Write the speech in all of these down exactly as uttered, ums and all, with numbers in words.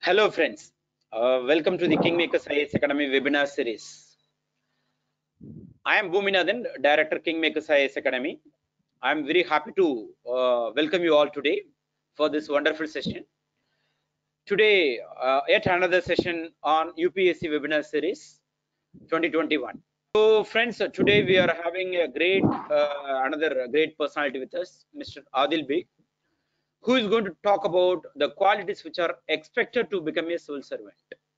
Hello friends, uh, welcome to the Kingmakers I A S Academy webinar series. I am Bhuminathan, Director Kingmakers I A S Academy. I am very happy to uh, welcome you all today for this wonderful session. Today, uh, yet another session on U P S C webinar series twenty twenty-one. So friends, uh, today we are having a great, uh, another great personality with us, Mister Adil Beg, who is going to talk about the qualities which are expected to become a civil servant.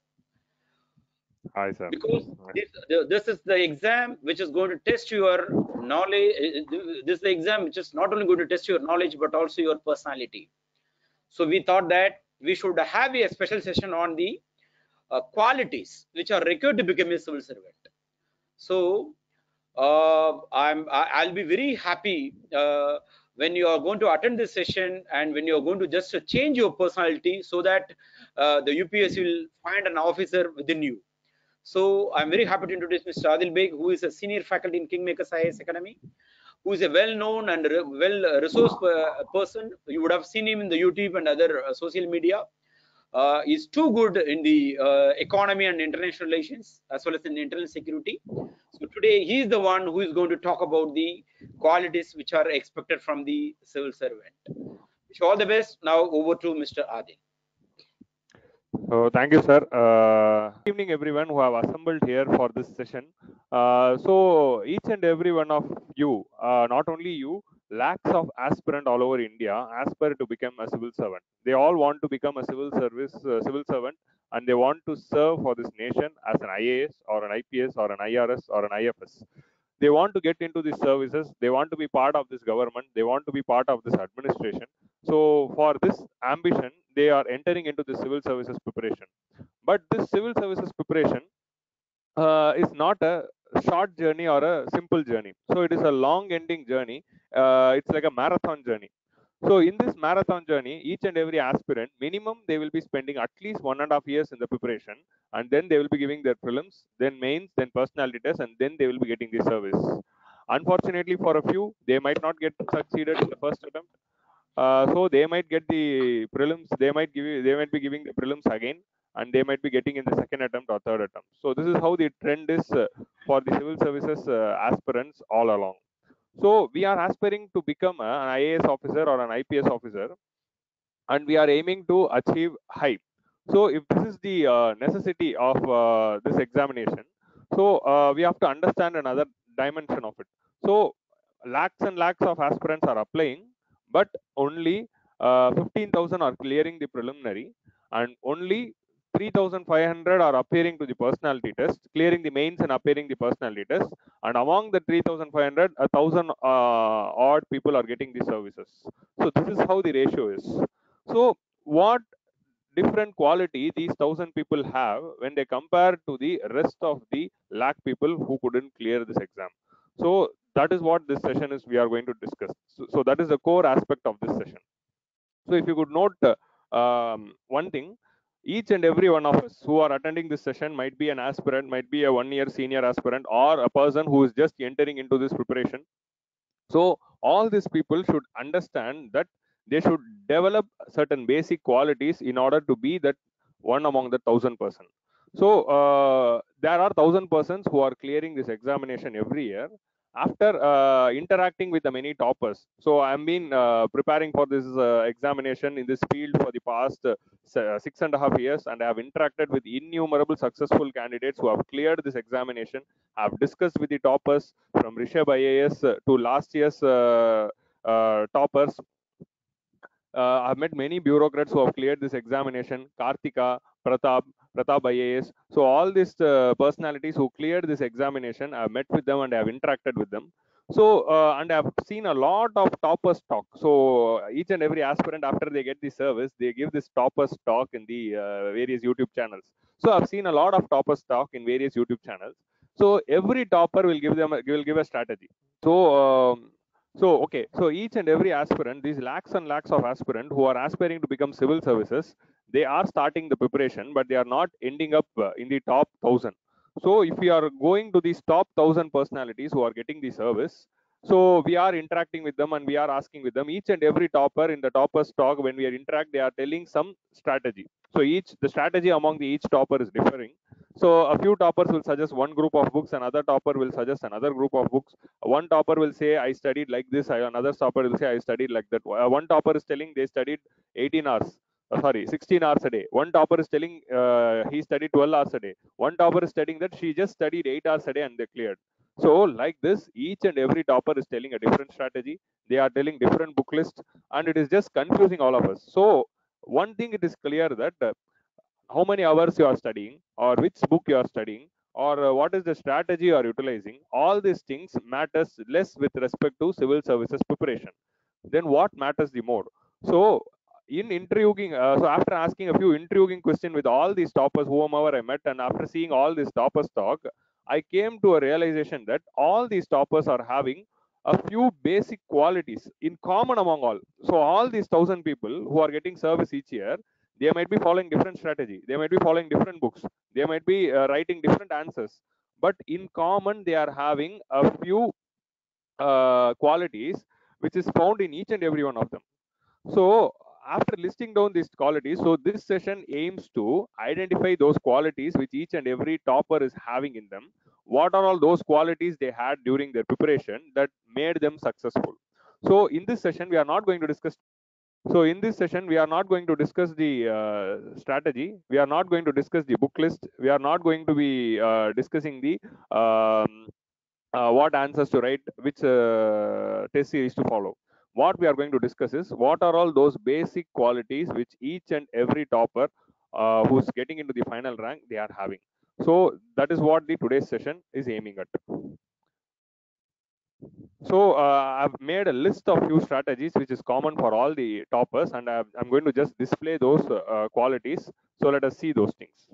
Hi, sir. Because this, this is the exam which is going to test your knowledge. This is the exam which is not only going to test your knowledge but also your personality. So we thought that we should have a special session on the uh, qualities which are required to become a civil servant. So uh, I'm I- I'll be very happy uh, when you are going to attend this session and when you are going to just change your personality so that uh, the U P S C will find an officer within you. So I'm very happy to introduce Mister Adil Beg, who is a senior faculty in Kingmakers I A S Academy, who is a well-known and well-resourced person. You would have seen him in the YouTube and other uh, social media. Uh, he's too good in the uh, economy and international relations as well as in internal security. So today he is the one who is going to talk about the qualities which are expected from the civil servant. Wish you all the best. Now over to Mister Adil. So thank you, sir. Uh, good evening, everyone who have assembled here for this session. Uh, so each and every one of you, uh, not only you, lakhs of aspirant all over India aspire to become a civil servant. They all want to become a civil service uh, civil servant, and they want to serve for this nation as an I A S or an I P S or an I R S or an I F S. They want to get into these services. They want to be part of this government. They want to be part of this administration. So for this ambition, they are entering into the civil services preparation. But this civil services preparation uh, is not a short journey or a simple journey. So it is a long ending journey. Uh, it's like a marathon journey. So in this marathon journey, each and every aspirant, minimum they will be spending at least one and a half years in the preparation, and then they will be giving their prelims, then mains, then personality tests, and then they will be getting the service. Unfortunately, for a few, they might not get succeeded in the first attempt. Uh, so they might get the prelims. They might give. They might be giving the prelims again, and they might be getting in the second attempt or third attempt. So this is how the trend is uh, for the civil services uh, aspirants all along. So we are aspiring to become a, an I A S officer or an I P S officer, and we are aiming to achieve high. So if this is the uh, necessity of uh, this examination, so uh, we have to understand another dimension of it. So lakhs and lakhs of aspirants are applying, but only uh, fifteen thousand are clearing the preliminary, and only three thousand five hundred are appearing to the personality test, clearing the mains and appearing the personality test. And among the three thousand five hundred, a thousand uh, odd people are getting the services. So this is how the ratio is. So what different quality these thousand people have when they compare to the rest of the lakh people who couldn't clear this exam? So that is what this session is we are going to discuss. So, so that is the core aspect of this session. So if you could note uh, um, one thing, each and every one of us who are attending this session might be an aspirant, might be a one year senior aspirant, or a person who is just entering into this preparation. So all these people should understand that they should develop certain basic qualities in order to be that one among the thousand person. So uh, there are thousand persons who are clearing this examination every year after uh, interacting with the many toppers. So I've been uh, preparing for this uh, examination in this field for the past uh, six and a half years, and I have interacted with innumerable successful candidates who have cleared this examination. I've discussed with the toppers from Rishabh I A S to last year's uh, uh, toppers. Uh, I've met many bureaucrats who have cleared this examination. Kartika, Pratap, Pratap I A S. So all these uh, personalities who cleared this examination, I've met with them and I've interacted with them. So uh, and I've seen a lot of toppers talk. So uh, each and every aspirant, after they get the service, they give this toppers talk in the uh, various YouTube channels. So I've seen a lot of toppers talk in various YouTube channels. So every topper will give them will give a strategy. So um, so, okay, so each and every aspirant, these lakhs and lakhs of aspirant who are aspiring to become civil services, they are starting the preparation, but they are not ending up uh, in the top thousand. So, if you are going to these top thousand personalities who are getting the service, So we are interacting with them and we are asking with them. Each and every topper in the topper's talk, when we are interact, they are telling some strategy. So each the strategy among the each topper is differing. So a few toppers will suggest one group of books, another topper will suggest another group of books. One topper will say, I studied like this, another topper will say, I studied like that. One topper is telling they studied eighteen hours. Uh, sorry, sixteen hours a day. One topper is telling uh, he studied twelve hours a day. One topper is studying that she just studied eight hours a day and they cleared. So like this, each and every topper is telling a different strategy. They are telling different book lists, and it is just confusing all of us. So one thing it is clear that uh, how many hours you are studying, or which book you are studying, or uh, what is the strategy you are utilizing, all these things matters less with respect to civil services preparation. Then what matters the more? So in intriguing, uh, so after asking a few intriguing questions with all these toppers whomever I met, and after seeing all these toppers talk, I came to a realization that all these toppers are having a few basic qualities in common among all. So all these thousand people who are getting service each year, they might be following different strategy, they might be following different books, they might be uh, writing different answers, but in common they are having a few uh, qualities which is found in each and every one of them. So after listing down these qualities, so this session aims to identify those qualities which each and every topper is having in them. What are all those qualities they had during their preparation that made them successful? So in this session, we are not going to discuss. So in this session, we are not going to discuss the uh, strategy. We are not going to discuss the book list. We are not going to be uh, discussing the um, uh, what answers to write, which uh, test series to follow. What we are going to discuss is what are all those basic qualities which each and every topper uh, who's getting into the final rank they are having. So that is what the today's session is aiming at. So uh, I've made a list of few strategies which is common for all the toppers, and I've, I'm going to just display those uh, qualities. So let us see those things.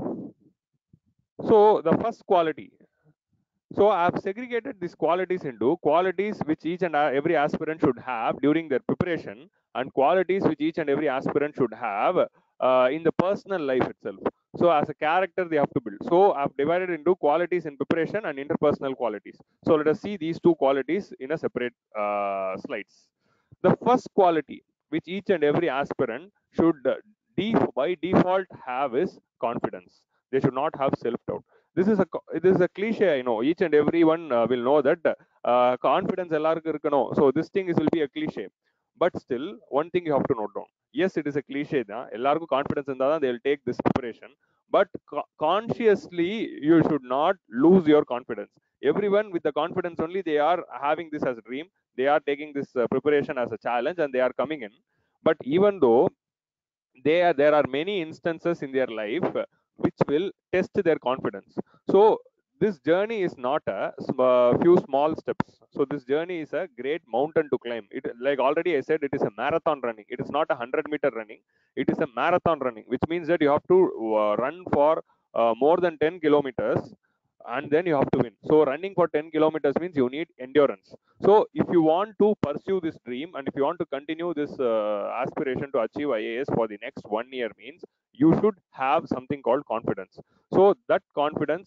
So the first quality. So I've segregated these qualities into qualities which each and every aspirant should have during their preparation, and qualities which each and every aspirant should have uh, in the personal life itself. So as a character they have to build. So I've divided into qualities in preparation and interpersonal qualities. So let us see these two qualities in a separate uh, slides. The first quality which each and every aspirant should uh, def- by default have is confidence. They should not have self-doubt. This is a this is a cliche. I know each and everyone uh, will know that uh, confidence எல்லாருக்கும் இருக்கணும். So this thing is will be a cliche, but still one thing you have to note down. Yes, it is a cliche தான். எல்லாருக்கும் confidence இருந்தா தான் they will take this preparation, but co- consciously you should not lose your confidence. Everyone with the confidence only they are having this as a dream. They are taking this uh, preparation as a challenge and they are coming in. But even though they are, there are many instances in their life uh, which will test their confidence. So this journey is not a uh, few small steps. So this journey is a great mountain to climb. It, like already I said, it is a marathon running. It is not a hundred meter running. It is a marathon running, which means that you have to uh, run for uh, more than ten kilometers, and then you have to win. So running for ten kilometers means you need endurance. So if you want to pursue this dream, and if you want to continue this uh, aspiration to achieve I A S for the next one year, means you should have something called confidence. So that confidence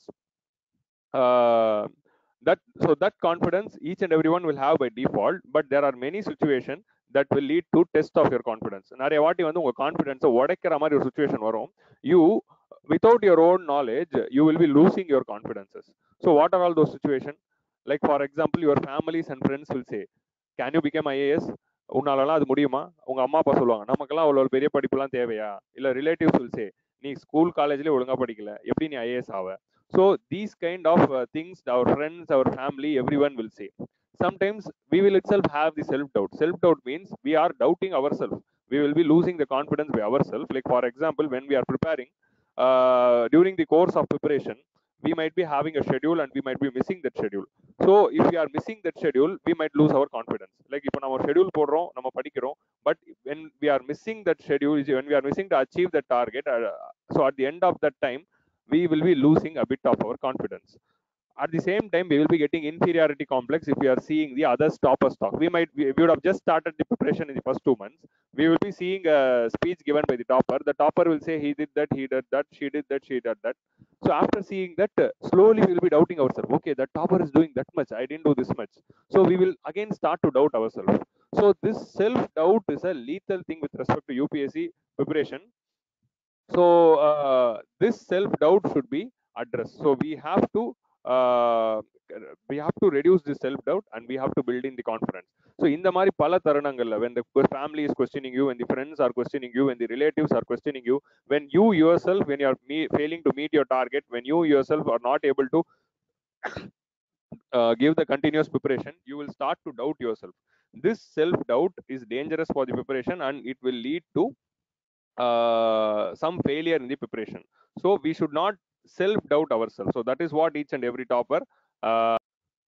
uh, that so that confidence each and everyone will have by default, but there are many situations that will lead to test of your confidence. நிறைய வாட்டி வந்து உங்க கான்ஃபிடன்ஸை உடைக்கிற மாதிரி ஒரு situation வரும். You without your own knowledge you will be losing your confidences. So what are all those situations? Like for example, your families and friends will say, can you become I A S? உன்னாலலாம் அது முடியுமா? உங்க அம்மா அப்பா சொல்லுவாங்க, நமக்கெல்லாம் அவ்வளோ பெரிய படிப்புலாம் தேவையா? இல்ல ரிலேட்டிவ்ஸ் will say, நீ ஸ்கூல் காலேஜ்லேயே ஒழுங்கா படிக்கல, எப்படி நீ I A S ஆவ? So these kind of uh, things our friends, our family, everyone will say. Sometimes we will itself have the self doubt. Self doubt means we are doubting ourselves. We will be losing the confidence by ourselves. Like for example, when we are preparing uh, during the course of preparation, we might be having a schedule and we might be missing that schedule. So if we are missing that schedule, we might lose our confidence. Like இப்போ நம்ம schedule போடுறோம், நம்ம படிக்கிறோம், but when we are missing that schedule, when we are missing to achieve that target, uh, so at the end of that time we will be losing a bit of our confidence. At the same time, we will be getting inferiority complex if we are seeing the other topper stock. We might we, we would have just started the preparation in the first two months. We will be seeing a speech given by the topper. The topper will say he did that, he did that, she did that, she did that. So after seeing that, uh, slowly we will be doubting ourselves. Okay, that topper is doing that much, I didn't do this much. So we will again start to doubt ourselves. So this self doubt is a lethal thing with respect to U P S C preparation. So uh, this self doubt should be addressed. So we have to uh, we have to reduce this self doubt, and we have to build in the confidence. So in the mari pala தருணங்கள்ல, when the family is questioning you, when the friends are questioning you, when the relatives are questioning you, when you yourself, when you are me- failing to meet your target, when you yourself are not able to uh, give the continuous preparation, you will start to doubt yourself. This self doubt is dangerous for the preparation, and it will lead to uh, some failure in the preparation. So we should not self doubt ourselves. So that is what each and every topper uh,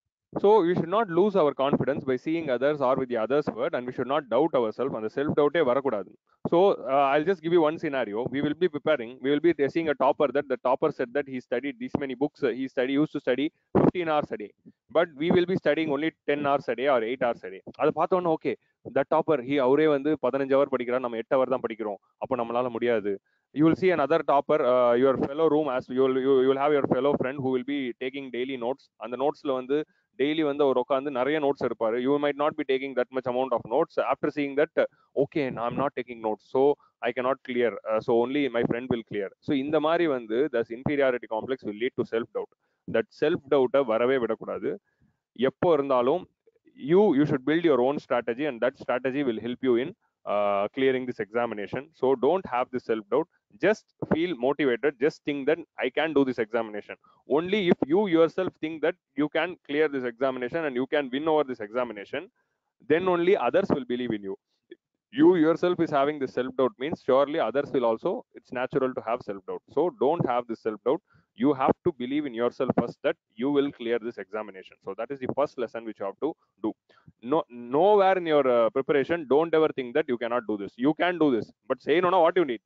so we should not lose our confidence by seeing others or with the others word, and we should not doubt ourselves, and the self doubt varakudadu. So uh, I'll just give you one scenario. We will be preparing, we will be seeing a topper, that the topper said that he studied these many books, uh, he study used to study fifteen hours a day, but we will be studying only ten hours a day or eight hours a day. அது பார்த்தோன்னா okay, that topper he அவரே வந்து பதினஞ்சு hour படிக்கிறார், நம்ம எட்டு hour தான் படிக்கிறோம், அப்போ நம்மளால முடியாது. You will see another topper, uh, your fellow room, as you will you, you will have your fellow friend who will be taking daily notes. அந்த நோட்ஸ்ல வந்து டெய்லி வந்து அவர் உட்காந்து நிறைய நோட்ஸ் எடுப்பாரு. You might not be taking that much amount of notes. After seeing that, okay I am not taking notes, so I cannot clear, so only my friend will clear. So இந்த மாதிரி வந்து thus inferiority complex will lead to self doubt. That self டவுட்டை வரவே விடக்கூடாது. எப்போ இருந்தாலும் you you should build your own strategy, and that strategy will help you in uh, clearing this examination. So don't have this self doubt, just feel motivated, just think that I can do this examination. Only if you yourself think that you can clear this examination and you can win over this examination, then only others will believe in you. You yourself is having this self doubt means surely others will also, it's natural to have self doubt. So don't have this self doubt. You have to believe in yourself first that you will clear this examination. So that is the first lesson which you have to do. No, nowhere in your uh, preparation don't ever think that you cannot do this. You can do this, but say no, no, what you need.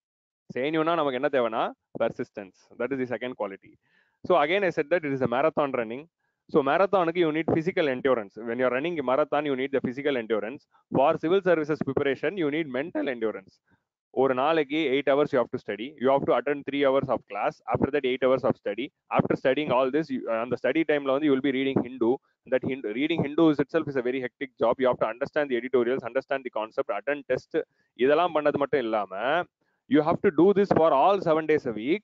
Say no, na namak enna thevana? Persistence. That is the second quality. So again I said that it is a marathon running. So marathon you need physical endurance. When you're running a marathon, you need the physical endurance. For civil services preparation, you need mental endurance. ஒரு நாளைக்கு eight hours you have to study. You have to attend three hours of class. After that eight hours of study. After studying all this, you, on the study time you will be reading Hindu. That Hindu, reading Hindu is itself is a very hectic job. You have to understand the editorials, understand the concept, attend test. இதெல்லாம் பண்ணது மட்டும் இல்லாம you have to do this for all seven days a week,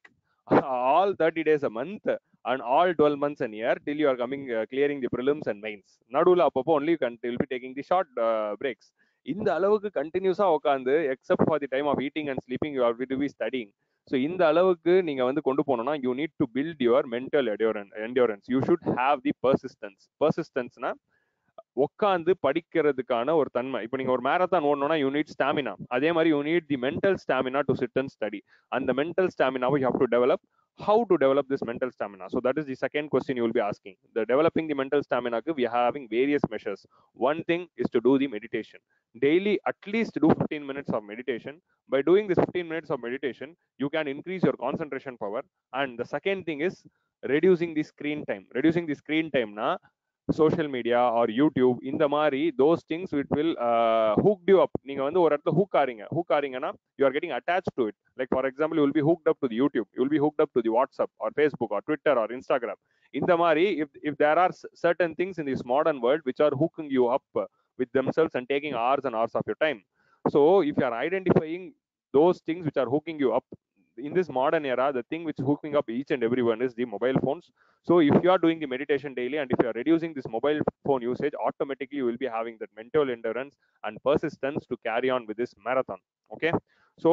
all thirty days a month, and all twelve months a year till you are coming uh, clearing the prelims and mains. நடுவுல அப்பப்போ only you can will be taking the short uh, breaks. இந்த அளவுக்கு கண்டினியூஸா உட்காந்து except for the time of eating and sleeping you are to be studying. So இந்த அளவுக்கு நீங்க வந்து கொண்டு போனோம்னா you need to build your mental endurance. You should have the persistence. பர்சிஸ்டன்ஸ்னா உட்காந்து படிக்கிறதுக்கான ஒரு தன்மை. இப்போ நீங்க ஒரு மேரத்தான் ஓடணும்னா யூ நீட் ஸ்டாமினா. அதே மாதிரி you need the mental stamina to sit and study. அந்த மென்டல் ஸ்டாமினாவை you have to develop. How to develop this mental stamina? So that is the second question you will be asking. The developing the mental stamina, we are having various measures. One thing is to do the meditation daily. At least do fifteen minutes of meditation. By doing this fifteen minutes of meditation, you can increase your concentration power. And the second thing is reducing the screen time. Reducing the screen time na social media or YouTube, இந்த மாதிரி those things which will uh, hook you up. நீங்க வந்து ஒரு இடத்துல hook ஆறீங்க. hook ஆறீங்கன்னா you are getting attached to it. Like for example, you will be hooked up to the YouTube, you will be hooked up to the WhatsApp or Facebook or Twitter or Instagram. இந்த மாதிரி if if there are certain things in this modern world which are hooking you up with themselves and taking hours and hours of your time. So if you are identifying those things which are hooking you up in this modern era, the thing which is hooking up each and everyone is the mobile phones. So if you are doing the meditation daily and if you are reducing this mobile phone usage, automatically you will be having that mental endurance and persistence to carry on with this marathon. Okay, so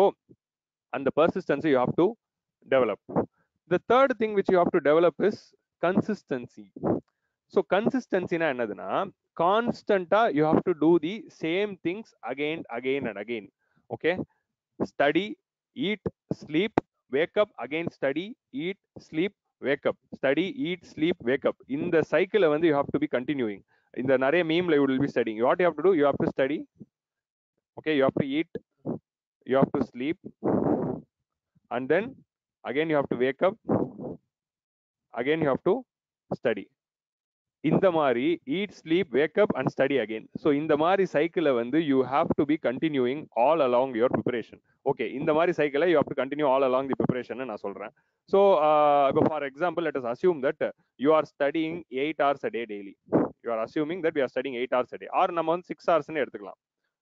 and the persistence you have to develop. The third thing which you have to develop is consistency. So consistency na enaduna, constanta you have to do the same things again again and again. Okay, study, eat, sleep, wake up, again study, eat, sleep, wake up, study, eat, sleep, wake up. In the cycle வந்து you have to be continuing. In the நிறைய meme you will be studying. What you have to do? You have to study. Okay, you have to eat, you have to sleep, and then again you have to wake up, again you have to study. இந்த மாதிரி eat, sleep, wake up and study again. So இந்த மாதிரி சைக்கிளை வந்து you have to be continuing all along your preparation. Okay, இந்த மாதிரி சைக்கிளை you have to continue all along the preparation நான் சொல்றேன். So uh, for example, let us assume that you are studying eight hours a day daily. You are assuming that we are studying eight hours a day, or நம்ம வந்து six hours னு எடுத்துக்கலாம்.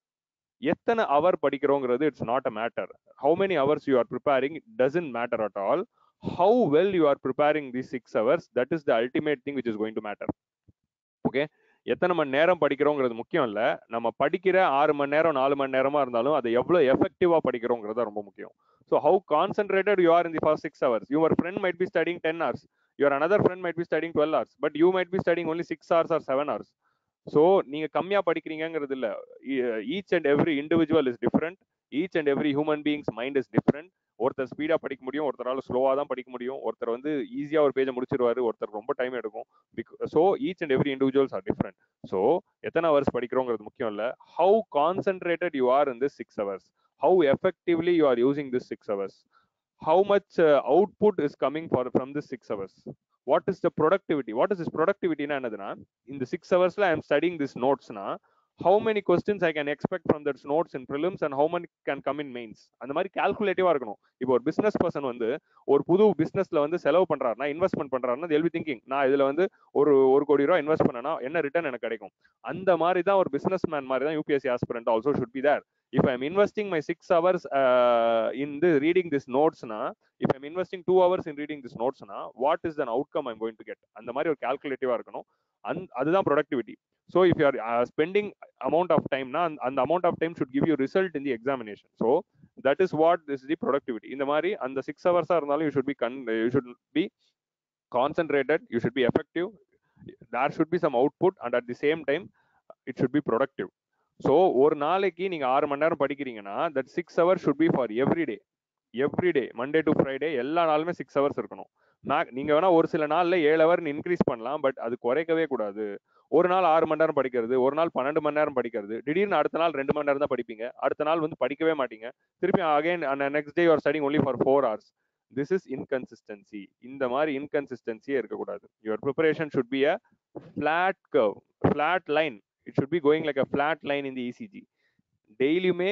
எத்தனை hour படிக்கிறோங்கிறது it's not a matter. How many hours you are preparing doesn't matter at all. How well you are preparing these six hours, that is the ultimate thing which is going to matter. Okay, எத்தனை மணி நேரம் படிக்கிறோங்கிறது முக்கியம் இல்லை. நம்ம படிக்கிற ஆறு மணி நேரம் நாலு மணி நேரமா இருந்தாலும் அதை எவ்வளோ எஃபெக்டிவா படிக்கிறோங்கிறது ரொம்ப முக்கியம். So how concentrated you are in the first six hours. Your friend might be studying ten hours, your another friend might be studying twelve hours, but you might be studying only six hours or seven hours. So நீங்க கம்மியா படிக்கிறீங்கிறது இல்லை. Each and every individual is different. Each and every human beings mind is different. ஒருத்தர் ஸ்பீடா படிக்க முடியும், ஒருத்தரால ஸ்லோவா தான் படிக்க முடியும். ஒருத்தர் வந்து ஈஸியா ஒரு பேஜை முடிச்சிருவாரு, ஒருத்தர் ரொம்ப டைம் எடுக்கும். So each and every individuals are different. So எத்தனை ஹவர்ஸ் படிக்கிறோங்கிறது முக்கியம் இல்லை. How concentrated you are in this six hours, how effectively you are using this six hours, how much output is coming for from this six hours. What is the productivity? What is this productivity? Na enaduna, in the six hours la I am studying these notes na, how many questions I can expect from that notes in prelims and how many can come in mains. அந்த மாதிரி கால்குலேட்டிவா இருக்கணும். இப்போ ஒரு business person வந்து ஒரு புது பிசினஸ்ல வந்து செலவு பண்றாருன்னா, இன்வெஸ்ட்மெண்ட் பண்றாருன்னா, they'll be thinking, நான் இதுல வந்து ஒரு ஒரு கோடி ரூபாய் இன்வெஸ்ட் பண்ணனா என்ன ரிட்டர்ன் எனக்கு கிடைக்கும். அந்த மாதிரி தான் ஒரு பிசினஸ் மேன் மாதிரி தான் UPSC aspirant also should be there. If I am investing my six hours uh, in the reading these notes na, if I am investing two hours in reading these notes na, what is the outcome I am going to get? அந்த மாதிரி ஒரு கால்குலேட்டிவா இருக்கணும். அதுதான் productivity. So if you are uh, spending amount of time na, and the amount of time should give you result in the examination. So that is what this is the productivity. இந்த மாதிரி அந்த six hours ஆ இருந்தாலும் you should be con you should be concentrated, you should be effective, there should be some output, and at the same time it should be productive. So ஒரு நாளைக்கு நீங்க ஆறு மணி நேரம் படிக்கிறீங்கன்னா, that six hours should be for every day. Every day, Monday to Friday எல்லா நாளுமே six hours இருக்கணும். நீங்க வேணா ஒரு சில நாள்ல ஏழு ஹவர் இன்க்ரீஸ் பண்ணலாம், பட் அது குறைக்கவே கூடாது. ஒரு நாள் ஆறு மணி நேரம் படிக்கிறது, ஒரு நாள் பன்னெண்டு மணி நேரம் படிக்கிறது, திடீர்னு அடுத்த நாள் ரெண்டு மணி நேரம் தான் படிப்பீங்க, அடுத்த நாள் வந்து படிக்கவே மாட்டீங்க, திருப்பி again next day you're studying only for four hours. This is inconsistency. இந்த மாதிரி இன்கன்சிஸ்டன்சியே இருக்கக்கூடாது. Your preparation should be a flat curve, flat line. It should be going like a flat line in the E C G. டெய்லியுமே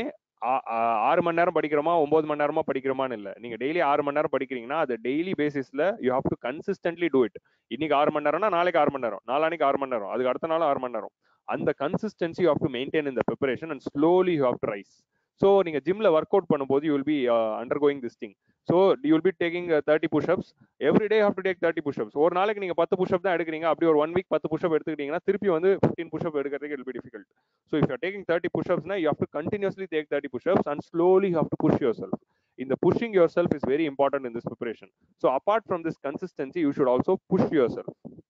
ஆறு மணி நேரம் படிக்கிறோமா ஒன்பது மணி நேரமா படிக்கிறோமான்னு இல்லை. நீங்க டெய்லி ஆறு மணி நேரம் படிக்கிறீங்கன்னா அது டெய்லி பேசிஸ்ல you have to consistently do it. இன்னைக்கு ஆறு மணி நேரம்னா நாளைக்கு ஆறு மணி நேரம், நாளானிக்கு ஆறு மணி நேரம், அதுக்கு அடுத்த நாள் ஆறு மணி நேரம். அந்த consistency you have to maintain in the preparation and slowly you have to rise. So நீங்க ஜிம்ல ஒர்க் அவுட் பண்ணும்போது you will be undergoing this thing. So you will be taking thirty pushups every day. Have to take thirty pushups. ஒரு நாளைக்கு நீங்க பத்து push-up தான் எடுக்கிறீங்க, அப்படி ஒரு ஒன் வீக் பத்து புஷ்அப் எடுத்துக்கிட்டீங்கன்னா திருப்பி வந்து ஃபிஃப்டீன் புஷ்அப் எடுக்கிறதுக்கு it will be difficult. So if you are taking thirty pushups na, you have to continuously take thirty push-ups and slowly you have to push yourself. In the pushing yourself is very important in this preparation. So apart from this consistency, you should also push yourself.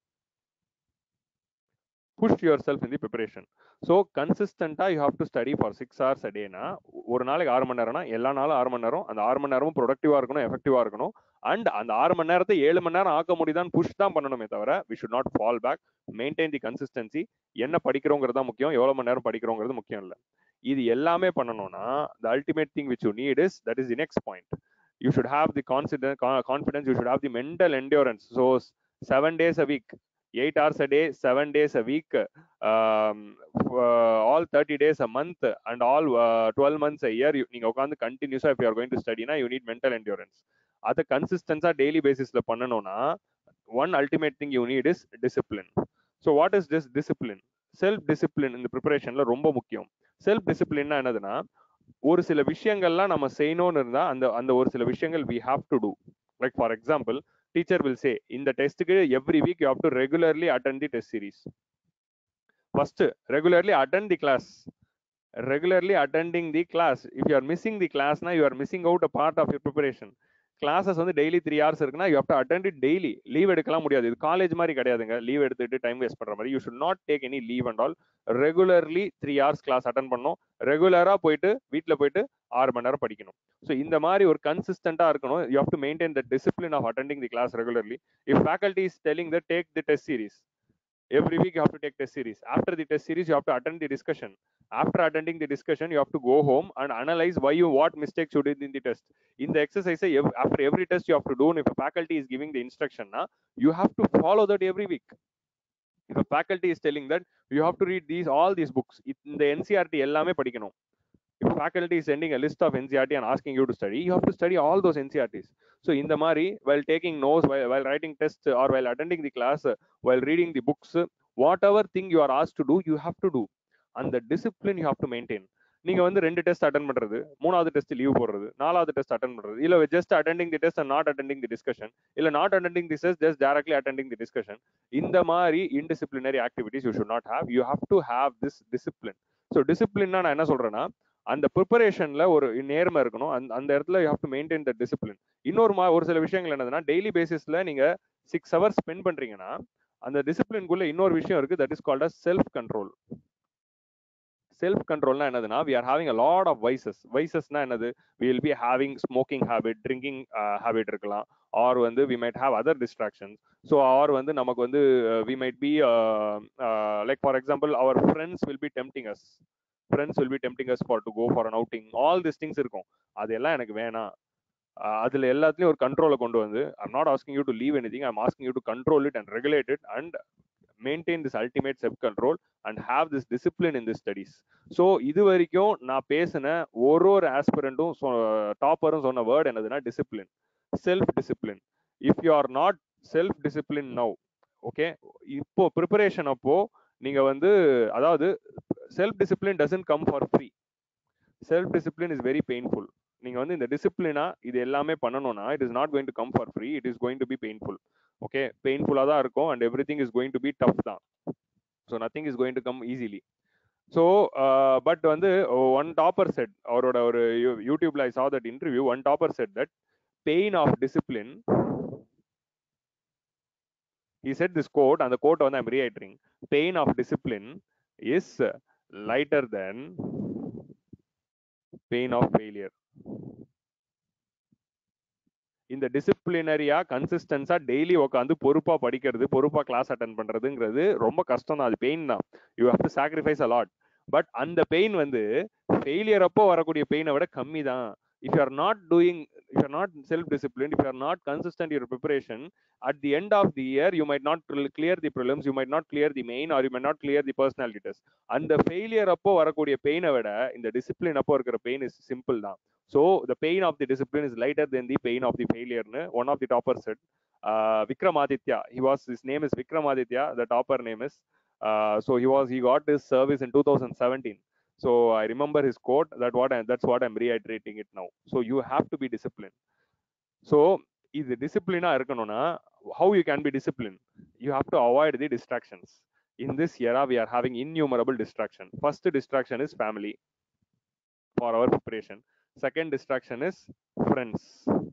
Push yourself in the preparation. So consistent you have to study for six hours a day na, ஒரு நாளைக்கு ஆறு மணி நேரம்னா எல்லா நாளும் ஆறு மணி நேரம், அந்த ஆறு மணி நேரமும் ப்ரொடக்டிவா இருக்கணும், எஃபெக்டிவா இருக்கணும். அண்ட் அந்த ஆறு மணி நேரத்தை ஏழு மணி நேரம் ஆக்க முடியுதான் புஷ் தான் பண்ணணுமே தவிர we should not fall back. Maintain the consistency. என்ன படிக்கிறோங்கிறது தான் முக்கியம், எவ்வளவு மணி நேரம் படிக்கிறோங்கிறது முக்கியம் இல்லை. இது எல்லாமே பண்ணணும்னா the ultimate thing which you need is, that is the next point, you should have the confidence, you should have the mental endurance. So seven days a week, eight hours a day, seven days a week, um, uh, all thirty days a month, and all uh, twelve months a year, நீங்க உட்கார்ந்து கண்டினியூஸா if you are going to study na, you need mental endurance. அதை கன்சிஸ்டன்ஸா daily பேசிஸ்ல பண்ணணும்னா one ultimate thing you need is discipline. So what is this discipline? Self discipline இந்த ப்ரிப்பரேஷன்ல ரொம்ப முக்கியம். செல்ஃப் டிசிப்ளின்னா என்னதுன்னா, ஒரு சில விஷயங்கள்லாம் நம்ம செய்யணும்னு இருந்தா அந்த அந்த ஒரு சில விஷயங்கள் we have to do. Like for example, teacher will say, in the test every week you have to regularly attend the test series. First, regularly attend the class. Regularly attending the class. If you are missing the class now, you are missing out a part of your preparation. Classes வந்து daily three hours இருக்குன்னா you have to attend it daily. Leave எடுக்கலாம் முடியாது. இது college மாதிரி கிடையாதுங்க, leave எடுத்துட்டு time waste பண்ற மாதிரி. You should not take any leave and all. Regularly three hours class attend பண்ணணும். ரெகுலரா போயிட்டு வீட்டில் போயிட்டு ஆறு மணி நேரம் படிக்கணும். ஸோ இந்த மாதிரி ஒரு கன்சிஸ்டண்டா இருக்கணும். You have to maintain the discipline of attending the class regularly. If faculty is telling the take the test series, every week you have to take test series. After the test series you have to attend the discussion. After attending the discussion you have to go home and analyze why you what mistakes you did in the test. In the exercise after every test you have to do, and if a faculty is giving the instruction na, you have to follow that every week. If a faculty is telling that you have to read these all these books, in the N C E R T ellame படிக்கணும், If faculty is sending a list of N C E R T and asking you to study, you have to study all those N C E R Ts. So in the Mari, while taking notes, while, while writing tests, or while attending the class, while reading the books, whatever thing you are asked to do, you have to do. And the discipline you have to maintain. நீங்க வந்து ரெண்டு test attend பண்றது, மூணாவது test leave போடுறது, நாலாவது test attend பண்றது, இல்ல just attending the test and not attending the discussion, இல்ல not attending the test just directly attending the discussion, இந்த மாதிரி indisciplinary activities you should not have. You have to have this discipline. So டிசிப்ளின்னா நான் என்ன சொல்றேன்னா, அந்த ப்ரிப்பரேஷன்ல ஒரு நேர்மை இருக்கணும். அந்த அந்த இடத்துல you have to maintain the discipline. இன்னொரு மா ஒரு சில விஷயங்கள் என்னதுன்னா, டெய்லி பேசிஸ்ல நீங்க சிக்ஸ் ஹவர்ஸ் ஸ்பெண்ட் பண்றீங்கன்னா, அந்த டிசிப்ளின்குள்ள இன்னொரு விஷயம் இருக்கு, that is called as self control. Self கண்ட்ரோல்னா என்னதுன்னா, we are having a lot of vices. vicesனா என்னது? we will be having smoking habit, drinking uh, habit இருக்கலாம், or வந்து we might have other distractions. so or வந்து நமக்கு வந்து uh, we might be uh, uh, like for example our friends will be tempting us friends will be tempting us for to go for an outing. all these things இருக்கும். அதெல்லாம் எனக்கு வேணாம். அதுல எல்லாத்துலயும் ஒரு கண்ட்ரோலை கொண்டு வந்து, I'm not asking you to leave anything, I'm asking you to control it and regulate it and maintain this ultimate self control and have this discipline in the studies. so இது வரைக்கும் நான் பேசின ஒரு ஒரு ஆஸ்பிரண்டும் டாப்பரும் சொன்ன வேர்ட் என்னதுன்னா discipline, self discipline. If you are not self discipline now, okay, இப்போ preparation அப்போ நீங்க வந்து, அதாவது self discipline doesn't come for free. Self discipline is very painful. நீங்க வந்து இந்த டிசிப்ளினா இது எல்லாமே பண்ணணும்னா, it is not going to come for free, it is going to be painful. Okay, பெயின்ஃபுல்லா தான் இருக்கும் and everything is going to be tough தான். So nothing is going to come easily. So but வந்து one topper said, அவரோட ஒரு யூடியூப்ல I saw that interview, one topper said that pain of discipline, he said this quote, and the quote வந்து I'm reiterating, pain of discipline is lighter than pain of failure. இந்த டிசிப்ளினரியா கன்சிஸ்டன்ஸா daily உட்காந்து பொறுப்பா படிக்கிறது, பொறுப்பா class attend பண்றதுங்கிறது ரொம்ப கஷ்டம் தான். அது பெயின் தான். You have to sacrifice a lot. But அந்த பெயின் வந்து ஃபெயிலியர் அப்போ வரக்கூடிய பெயினை விட கம்மி தான். if you are not doing, if you are not self disciplined, if you are not consistent in your preparation, at the end of the year you might not clear the prelims, you might not clear the main, or you might not clear the personality test. and the failure அப்போ வரக்கூடிய பெயினை விட இந்த discipline அப்போ இருக்கிற pain is simple தான். so the pain of the discipline is lighter than the pain of the failure nu one of the toppers said. uh, Vikramaditya, he was, his name is Vikramaditya, the topper name is, uh, so he was, he got his service in two thousand seventeen. so I remember his quote, that what I, that's what I'm reiterating it now. so you have to be disciplined. so இது டிசிப்ளினா இருக்கணும்னா, how you can be disciplined? you have to avoid the distractions. in this era we are having innumerable distraction. first distraction is family for our preparation. second distraction is friends.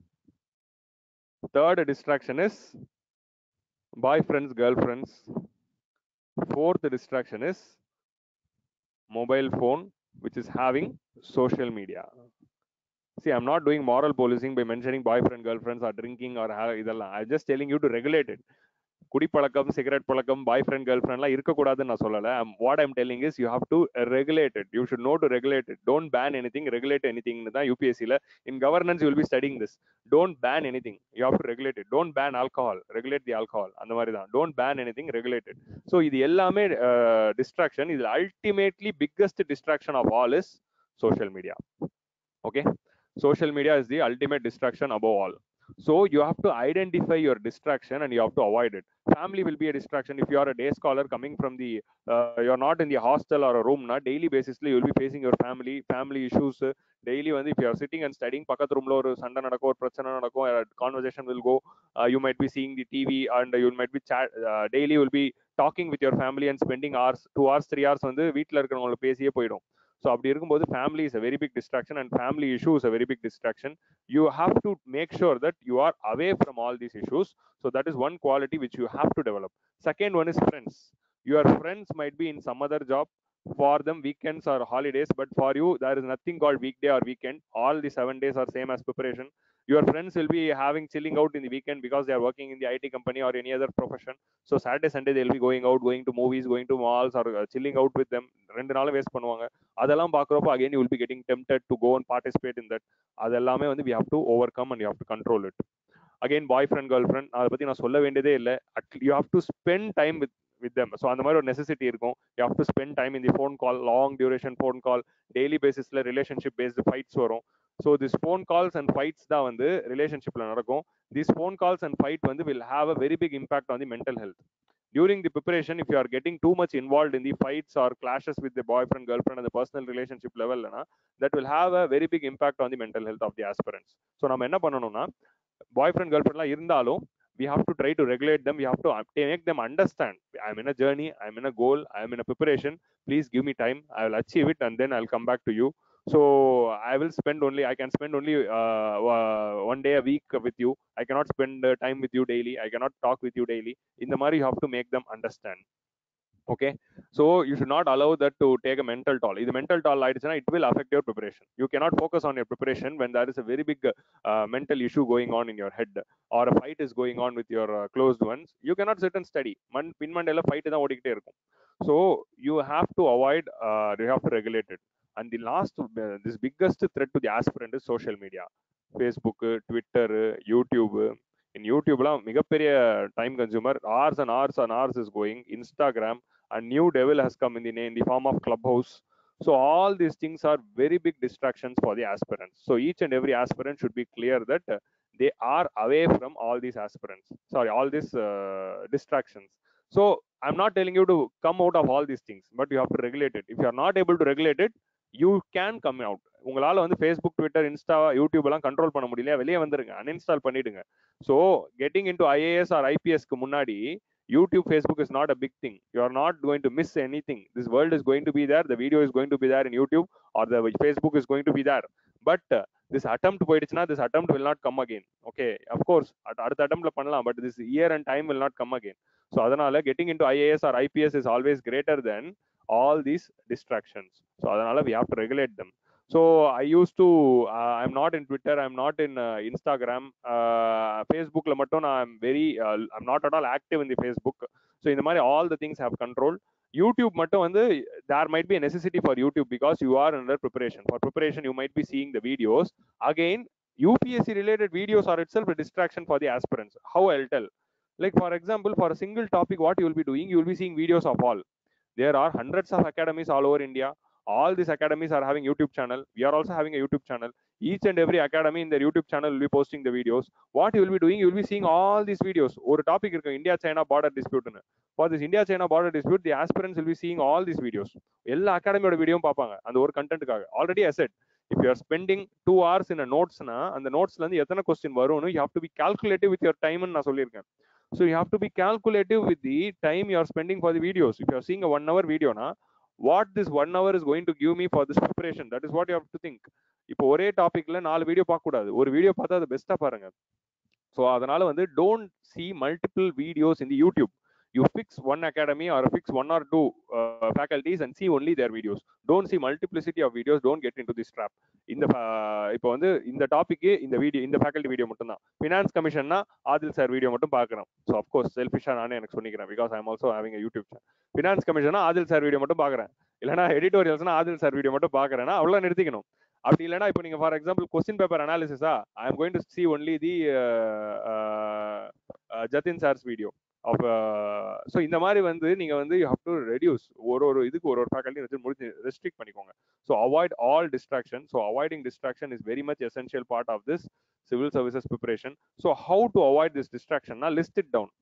third distraction is boyfriends, girlfriends. fourth distraction is mobile phone, which is having social media. see, I'm not doing moral policing by mentioning boyfriend, girlfriends, or drinking or idella. I'm just telling you to regulate it. குடிப்பழக்கம், cigarette பழக்கம், boy friend, girl ஃப்ரெண்ட்லாம் இருக்கக்கூடாதுன்னு நான் சொல்லலை. What I'm telling is you have to regulate it. You should know to regulate it. Don't ban anything, regulate எனிதிங்னு தான் யூபிஎஸ்சியில். In governance you will be studying this. Don't ban anything, you have to regulate it. Don't ban alcohol, regulate the alcohol. அந்த மாதிரி தான். Don't ban anything, regulate it. So இது எல்லாமே distraction. இதில் ultimately biggest distraction of all is social media. Okay, social media is the ultimate distraction above all. so you have to identify your distraction and you have to avoid it. family will be a distraction. if you are a day scholar coming from the uh, you are not in the hostel or a room na, daily basis you will be facing your family family issues daily. வந்து if you are sitting and studying, பக்கத்து ரூம்ல ஒரு சண்டை நடக்கும், ஒரு பிரச்சனை நடக்கும், conversation will go, uh, you might be seeing the T V and you might be chat, uh, daily you will be talking with your family and spending hours, two hours, three hours வந்து வீட்டில் இருக்கிறவங்களை பேசியே போயிடும். So அப்படி இருக்கும்போது family is a very big distraction and family issue is a very big distraction. You have to make sure that you are away from all these issues. So that is one quality which you have to develop. Second one is friends. Your friends might be in some other job. for them weekends or holidays, but for you there is nothing called weekday or weekend. all the seven days are same as preparation. your friends will be having chilling out in the weekend because they are working in the I T company or any other profession. so Saturday Sunday they will be going out, going to movies, going to malls or uh, chilling out with them. ரெண்டு நாள் waste பண்ணுவாங்க. அதெல்லாம் பார்க்குறப்போ again you will be getting tempted to go and participate in that. அதெல்லாமே வந்து we have to overcome and you have to control it. again boyfriend, girlfriend, அதை பத்தி நான் சொல்ல வேண்டியதே இல்லை. you have to spend time with with them. So அந்த மாதிரி ஒரு necessity இருக்கும். You have to spend time in the phone call, long duration phone call, daily basisல relationship based fights வரும். So this phone calls and fights தான் வந்து relationshipல நடக்கும். These phone calls and fight வந்து will have a very big impact on the mental health. During the preparation, if you are getting too much involved in the fights or clashes with the boyfriend, girlfriend, and the personal relationship level, that will have a very big impact on the mental health of the aspirants. So நம்ம என்ன பண்ணணும்னா boyfriend girlfriendலாம் இருந்தாலும் we have to try to regulate them. We have to make them understand I'm in a journey, I'm in a goal, I'm in a preparation. Please give me time. I will achieve it and then I'll come back to you. So I will spend only, I can spend only uh, uh, one day a week with you. I cannot spend uh, time with you daily. I cannot talk with you daily. In the Mari, you have to make them understand. Okay, so you should not allow that to take a mental toll. If the mental toll it will affect your preparation. You cannot focus on your preparation when there is a very big uh, mental issue going on in your head or a fight is going on with your uh, closed ones. You cannot sit and study. Man, pin mandela fight da odikite irukum. So you have to avoid. Uh, you have to regulate it. And the last, uh, this biggest threat to the aspirant is social media. Facebook, Twitter, YouTube. In YouTube, megaperiya time consumer, hours and hours and hours is going. Instagram, a new devil has come in the name in the form of Clubhouse. So all these things are very big distractions for the aspirants. So each and every aspirant should be clear that uh, they are away from all these aspirants. Sorry, all these uh, distractions. So I'm not telling you to come out of all these things, but you have to regulate it. If you are not able to regulate it, you can come out. உங்களால வந்து Facebook, Twitter, Insta, YouTube எல்லாம் control பண்ண முடியல, வெளியே வந்துருங்க, uninstall பண்ணிடுங்க. So getting into I A S or I P S க்கு முன்னாடி YouTube, Facebook is not a big thing. You are not going to miss anything. This world is going to be there. The video is going to be there in YouTube or the Facebook is going to be there. But uh, this attempt போயிடுச்சுனா, this attempt will not come again. Okay, of course, அடுத்த attemptல பண்ணலாம், but this year and time will not come again. So அதனால getting into I A S or I P S is always greater than all these distractions. So அதனால we have to regulate them. So I used to, uh, I'm not in Twitter, I'm not in uh, Instagram, uh, Facebook la mattum I'm very, uh, I'm not at all active in the Facebook. So in the mari all the things have control. YouTube mattum vandu, there might be a necessity for YouTube because you are under preparation. For preparation, you might be seeing the videos. Again, U P S C related videos are itself a distraction for the aspirants. How I'll tell. Like for example, for a single topic, what you will be doing, you will be seeing videos of all. There are hundreds of academies all over India. All these academies are having YouTube channel. We are also having a YouTube channel. Each and every academy in their YouTube channel will be posting the videos. What you will be doing, you will be seeing all these videos. Or topic irukku, India-China border dispute. For this India-China border dispute, the aspirants will be seeing all these videos. Ella academy oda video paapanga. And or content kaga. Already I said, if you are spending two hours in a notes na, and the notes la ethana question varunu, you have to be calculative with your time and na sollirken. So you have to be calculative with the time you are spending for the videos. If you are seeing a one hour video na, what this one hour is going to give me for this preparation, that is what you have to think. இப்போ ஒரே டாபிக்ல நாலு video பார்க்க கூடாது, ஒரு video பார்த்தா அது பெஸ்டா பாருங்க. ஸோ அதனால வந்து don't see multiple videos in the YouTube. You fix one academy or fix one or two uh, faculties and see only their videos. Don't see multiplicity of videos. Don't get into this trap. இந்த இப்போ வந்து இந்த topic இந்த video இந்த faculty video மட்டும் தான். Finance கமிஷன்னா Adil sir video மட்டும் பார்க்குறேன். ஸோ அஃப்கோர்ஸ் செல்ஃபிஷா நானே எனக்கு சொல்லிக்கிறேன், because I am also having a YouTube channel. Finance கமிஷனா ஆதில் சார் வீடியோ மட்டும் பார்க்குறேன், இல்லைனா எடிட்டோரியல்ஸ்னா ஆதில் சார் வீடியோ மட்டும் பார்க்குறேன்னா அவ்வளோ நிறுத்திக்கணும். அப்படி இல்லைனா இப்போ நீங்க ஃபார் எக்ஸாம்பிள் கொஸ்டின் பேப்பர் அனாலிசிஸா, I am going to see only the Jatin sir's video of. So இந்த மாதிரி வந்து நீங்க வந்து யூ ஹவ் டு ரெடியூஸ், ஒரு ஒரு இதுக்கு ஒரு ஒரு ஃபேக்கல்ட்டி வச்சு முடிஞ்சு ரெஸ்ட்ரிக்ட் பண்ணிக்கோங்க. So avoid all distraction. So avoiding distraction is very much essential part of this civil services preparation. So how to avoid this டிஸ்ட்ராக்ஷன்னா, லிஸ்ட் இட் டவுன்.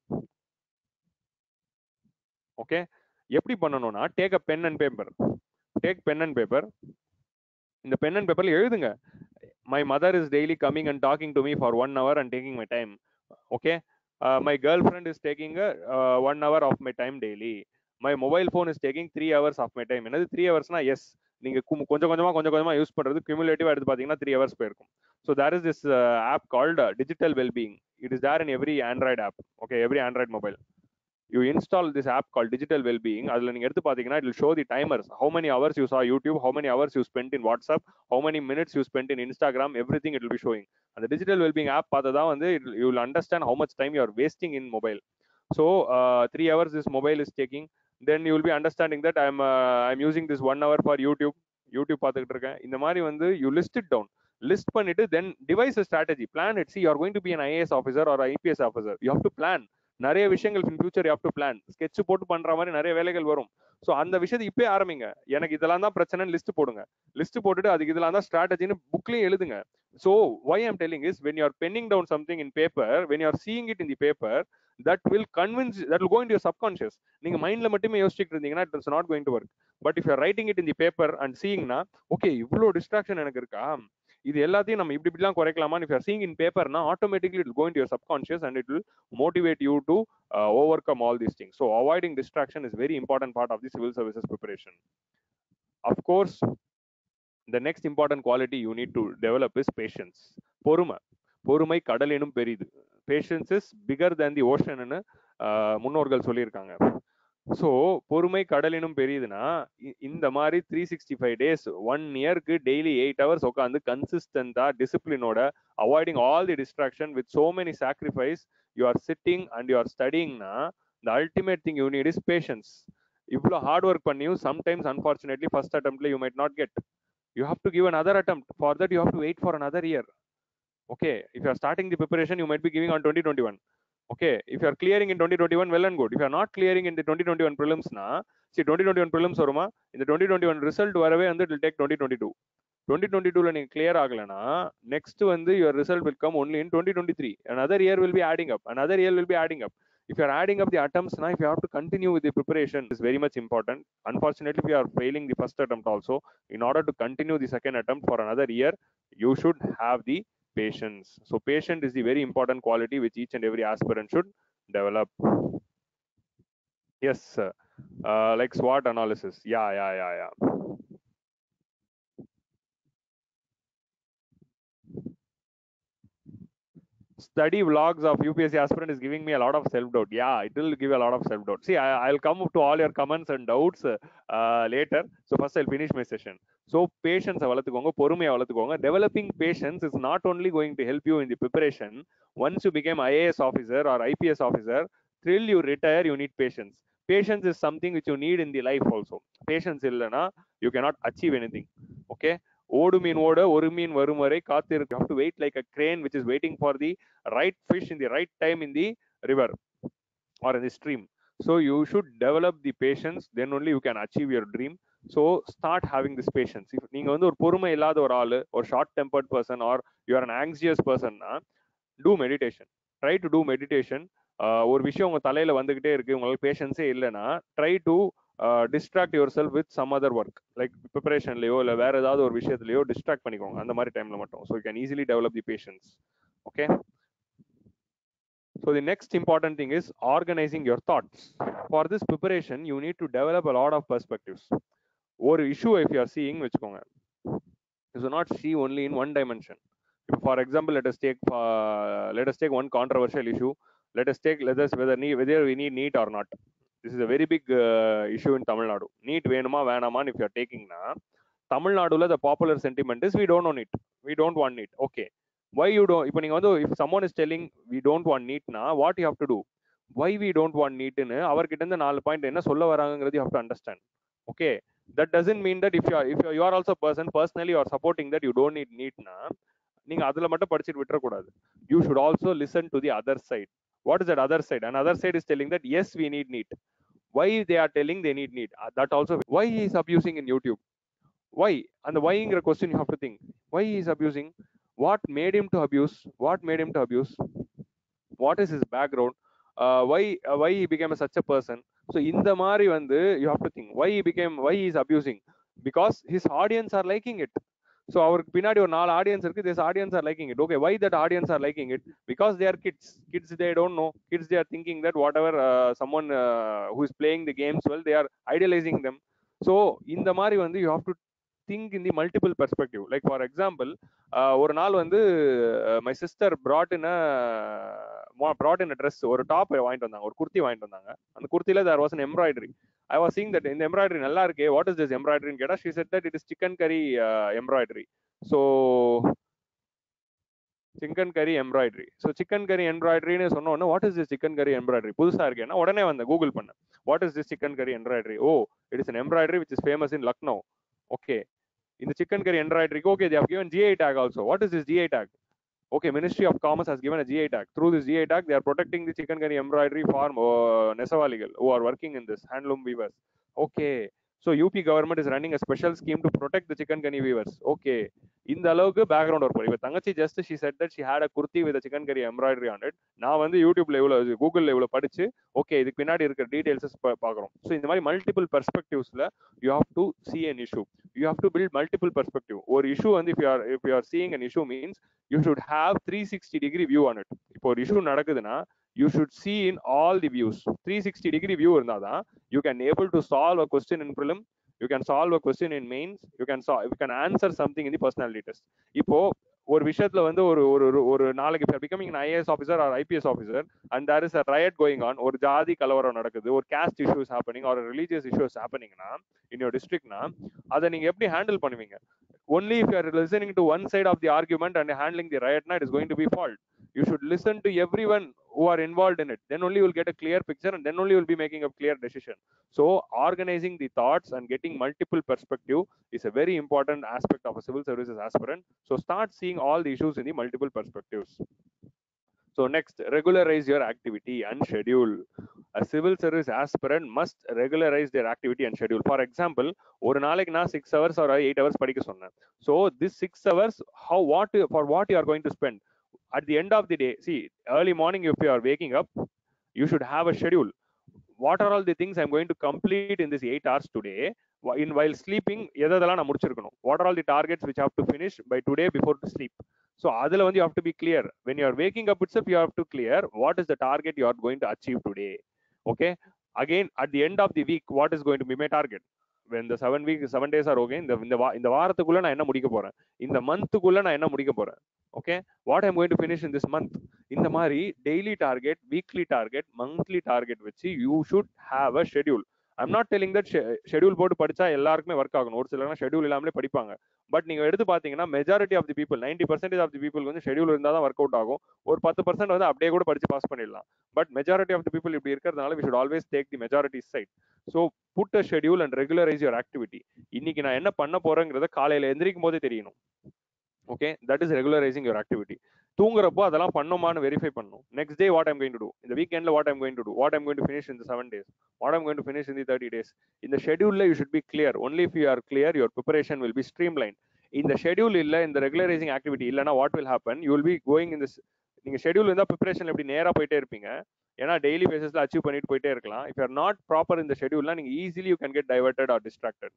ஓகே, எப்படி பண்ணணும்னா, take a pen and paper. Take pen and paper. இந்த pen and பேப்பர்ல எழுதுங்க, my mother is daily coming and talking to me for one hour and taking my time. Okay, my girl friend is taking one hour of my time daily. My mobile phone is taking three hours of my time. என்னது three ஹவர்ஸ்னா, yes, நீங்க கொஞ்சம் கொஞ்சமா கொஞ்சம் கொஞ்சமா use பண்றது கியூமுலேட்டிவா எடுத்து பாத்தீங்கன்னா த்ரீ ஹவர்ஸ் போயிருக்கும். So there is this app called digital wellbeing. It is there in every Android app. Okay, every Android mobile. You install this app called Digital Wellbeing. Adula neenga eduthu pathina, it will show the timers, how many hours you saw YouTube, how many hours you spent in WhatsApp, how many minutes you spent in Instagram, everything it will be showing. And the Digital Wellbeing app pathada vandu you will understand how much time you are wasting in mobile. So uh, three hours this mobile is taking, then you will be understanding that I'm uh, I'm using this one hour for YouTube. YouTube pathukittu iruken. Indha mari vandu you list it down. List பண்ணிட்டு then devise a strategy, plan it. See, you are going to be an I A S officer or an I P S officer. You have to plan. நிறைய விஷயங்கள் in future you have to plan. Sketch போட்டு பண்ற மாதிரி நிறைய வேலைகள் வரும். So அந்த விஷயத்தை இப்பயே ஆரம்பிங்க. எனக்கு இதெல்லாம் தான் பிரச்சனை லிஸ்ட் போடுங்க. லிஸ்ட் போட்டுட்டு அதுக்கு இதெல்லாம் தான் ஸ்ட்ராட்டஜின்னு புக்லயும் எழுதுங்க. So why I'm telling is, when you are penning down something in paper, when you are seeing it in the paper, that will convince, that will go into your subconscious. நீங்க மைண்ட்ல மட்டுமே யோசிச்சுட்டு இருந்தீங்கன்னா it's not going to work. But if you are writing it in the paper and seeing na, okay, இவ்வளோ distraction எனக்கு இருக்கா, இது எல்லாத்தையும் நம்ம இப்படி இப்படிலாம் குறைக்கலாமா, if you are seeing in paper na, automatically it will go into your subconscious and it will motivate you to uh, overcome all these things. So avoiding distraction is very important part of the civil services preparation. Of course, the next important quality you need to develop is patience. பொறுமை. பொறுமை கடலினும் பெரிது. Patience is bigger than the ocean ன்னு முன்னோர்கள் சொல்லியிருக்காங்க. So பொறுமை கடலினும் பெரியதுன்னா இந்த மாதிரி three sixty five days one இயர்க்கு டெய்லி எயிட் ஹவர்ஸ் உட்காந்து கன்சிஸ்டண்டா டிசிப்ளினோட avoiding all the distraction with so many sacrifice you are sitting and you are ஸ்டடிங்னா the ultimate thing you need is patience. இவ்வளோ ஹார்ட் ஒர்க் பண்ணியும் sometimes unfortunately first அட்டெம்ப்ட்ல you might not get. You have to give another attempt. For that, you have to wait for another year. Okay, if you are starting the preparation, you might be giving on twenty twenty-one. Okay, if you are clearing in twenty twenty-one, well and good. If you are not clearing in the twenty twenty-one prelims, na, see twenty twenty-one prelims varuma, in the twenty twenty-one result varave and it will take twenty twenty-two. twenty twenty-two la neenga clear agalana, next vandu your result will come only in twenty twenty-three. Another year will be adding up. Another year will be adding up. If you are adding up the attempts now, if you have to continue with the preparation, is very much important. Unfortunately, if you are failing the first attempt also, in order to continue the second attempt for another year, you should have the patience. So patient is the very important quality which each and every aspirant should develop. Yes, uh, like SWOT analysis. Yeah, yeah, yeah, yeah. Study vlogs of U P S C aspirant is giving me a lot of self-doubt. Yeah, it will give a lot of self-doubt. See, I, I'll come to all your comments and doubts uh, later. So first I'll finish my session. So patience வளர்த்துக்கோங்க, பொறுமையை வளர்த்துக்கோங்க. Developing patience is not only going to help you in the preparation. Once you become I A S officer or I P S officer, till you retire, you need patience. Patience is something which you need in the life also. Patience இல்லைனா you cannot achieve anything. Okay. ஓடு மீன் ஓட ஒரு மீன் வரும் வரை காத்திருக்கு. You have to wait like a crane which is waiting for the right fish in the right time in the river or in the stream. So you should develop the patience, then only you can achieve your dream. So start having this patience. If நீங்க வந்து ஒரு பொறுமை இல்லாத ஒரு ஆளு, ஒரு short tempered person or you are an anxious person, do meditation. Try to do meditation. ஒரு விஷயம் உங்க தலையில வந்துகிட்டே இருக்கு, உங்களுக்கு பேஷன்ஸே இல்லைன்னா try to distract yourself with some other work, like ப்ரிப்பரேஷன்லயோ இல்லை வேற ஏதாவது ஒரு விஷயத்துலயோ டிஸ்ட்ராக்ட் பண்ணிக்கோங்க அந்த மாதிரி டைம்ல மட்டும். So you can easily develop the patience. Okay. So the next important thing is organizing your thoughts. For this preparation, you need to develop a lot of perspectives. Or issue if you are seeing, vechkonga, you should not see only in one dimension. For example, let us take uh, let us take one controversial issue. Let us take let us whether need whether we need NEET or not. This is a very big uh, issue in Tamil Nadu. NEET venuma venama if you are taking na, Tamil Nadu la the popular sentiment is we don't want NEET. We don't want NEET. Okay. Why you don't? If someone is telling we don't want NEET na, what you have to do? Why we don't want NEET nu avarkitta indha four point enna solla varangaradhu you have to understand. Okay. That doesn't mean that if you are if you are, you are also a person personally you are supporting that you don't need NEET na, நீங்க அதுல மட்டும் படிச்சிட்டு விட்டுற கூடாது. You should also listen to the other side. What is that other side? Another side is telling that yes we need NEET. Why they are telling they need NEET? That also. Why he is abusing in YouTube? Why? And the why ங்கிற question you have to think. Why he is abusing? What made him to abuse? What made him to abuse? What is his background? Uh, why uh, why he became a, such a person? So in the mari vandu you have to think why he became why he is abusing, because his audience are liking it. So our pinadi or naal audience irukku, this audience are liking it. Okay, why that audience are liking it? Because they are kids. Kids they don't know. Kids they are thinking that whatever uh, someone uh, who is playing the games well, they are idolizing them. So in the mari vandu you have to think in the multiple perspective. Like for example, ஒரு நாள் வந்து my sister brought in a brought in a dress, ஒரு top வாங்கிட்டு வந்தாங்க, ஒரு குர்த்தி வாங்கிட்டு வந்தாங்க. அந்த குர்த்தில there was an embroidery. I was seeing that in the embroidery நல்லா இருக்கே, what is this embroidery ன்னு கேட்டா she said that it is chicken curry uh, embroidery. So chicken curry embroidery. So chicken curry embroidery ன்னு சொன்ன உடனே what is this chicken curry embroidery புதுசா இருக்கேன்னா உடனே வந்து கூகுள் பண்ண what is this chicken curry embroidery. Oh, it is an embroidery which is famous in Lucknow. Okay. In the chicken curry embroidery, okay, they have given G I tag also. What is this G I tag? Okay, Ministry of Commerce has given a G I tag. Through this G I tag, they are protecting the chicken curry embroidery farm uh, Nesavaligal who are working in this handloom weavers. Okay, so U P government is running a special scheme to protect the chicken curry weavers. Okay, இந்த அளவுக்கு background work பண்ணி இப்போ தங்கச்சி just she said that she had a kurti with chikankari embroidery on it. நான் வந்து யூடியூப்ல இவ்வளோ கூகுளில் இவ்வளோ படிச்சு ஓகே இதுக்கு பின்னாடி இருக்கிற டீடைல்ஸஸ் பார்க்குறோம். ஸோ இந்த மாதிரி மல்டிபிள் பெர்ஸ்பெக்டிவ்ஸ்ல you have to see an issue. You have to build multiple perspective. ஒரு இஷ்யூ வந்து if you are if you are seeing an issue means you should have three sixty degree view on it. இப்போ ஒரு issue நடக்குதுன்னா you should see in all the views. three sixty degree view இருந்தாதான் you can able to solve a question in prelim, you can solve a question in mains, you can solve, you can answer something in the personality test. இப்போ ஒரு விஷயத்துல வந்து ஒரு ஒரு ஒரு நாளைக்கு becoming an I A S officer or I P S officer and there is a riot going on, ஒரு ஜாதி கலவரம் நடக்குது, ஒரு caste issues happening or a religious issues happeningனா in your districtனா அதை நீங்க எப்படி ஹேண்டில் பண்ணுவீங்க? Only if you are listening to one side of the argument and handling the riot, it is going to be fault. You should listen to everyone who are involved in it. Then only you will get a clear picture and then only you will be making a clear decision. So organizing the thoughts and getting multiple perspective is a very important aspect of a civil services aspirant. So start seeing all the issues in the multiple perspectives. So next, regularize your activity and schedule. A civil service aspirant must regularize their activity and schedule. For example, ஒரு நாளைக்கு நான் six hours or eight hours படிக்க சொன்னேன். So this six hours, how what for what you are going to spend? At the end of the day, see, early morning if you are waking up, you should have a schedule. What are all the things I'm going to complete in this eight hours today? In while sleeping, எதெல்லாம் நான் முடிச்சிருக்கணும்? What are all the targets which I have to finish by today before to sleep? So adala you have to be clear. When you are waking up itself, you have to clear what is the target you are going to achieve today. Okay. Again, at the end of the week, what is going to be my target? When the seven weeks, seven days are okay, இந்த இந்த இந்த வாரத்துக்குள்ள நான் என்ன முடிக்க போறேன், இந்த மந்த்துக்குள்ள நான் என்ன முடிக்க போறேன். Okay, what I'm going to finish in this month. இந்த மாதிரி daily target, weekly target, monthly target வச்சு you should have a schedule. I'm not telling that schedule போட்டு படிச்சா எல்லாருக்குமே ஒர்க் ஆகணும். ஒரு சிலர்னா ஷெட்யூல் இல்லாமலே படிப்பாங்க. பட் நீங்க எடுத்து பாத்தீங்கன்னா majority of the people ninety percentage of the people வந்து ஷெட்யூல் இருந்தால் தான் ஒர்க் அவுட் ஆகும். ஒரு பத்து பர்சன்ட் வந்து அப்படியே கூட படிச்சு பாஸ் பண்ணிடலாம். But majority of the people இப்படி இருக்கிறதுனால we should always take the majority side. So put a schedule and regularize your activity. இன்னைக்கு நான் என்ன பண்ண போறேங்கிறத காலையில எந்திரிக்கும் போதே தெரியணும். Okay, that is regularizing your activity. தூங்குறப்போ அதெல்லாம் பண்ணோமான்னு வெரிஃபை பண்ணணும். Next day what I'm going to do, இந்த வீக்கெண்ட்ல what I'm going to do, what I'm going to finish in the seven days, what I'm going to finish in the thirty days. இந்த ஷெட்யூல்ல you should be clear. Only if you are clear your preparation will be streamline. இந்த schedule இல்ல, இந்த regularising activity இல்லைன்னா what will happen, you will be going in this. நீங்க schedule இருந்தால் preparation எப்படி நேரா போயிட்டே இருப்பீங்க, ஏன்னா டெய்லி பேசிஸ்ல அச்சீவ் பண்ணிட்டு போயிட்டே இருக்கலாம். If you are not proper இந்த ஷெட்யூல்னா நீங்க easily you can get diverted or distracted.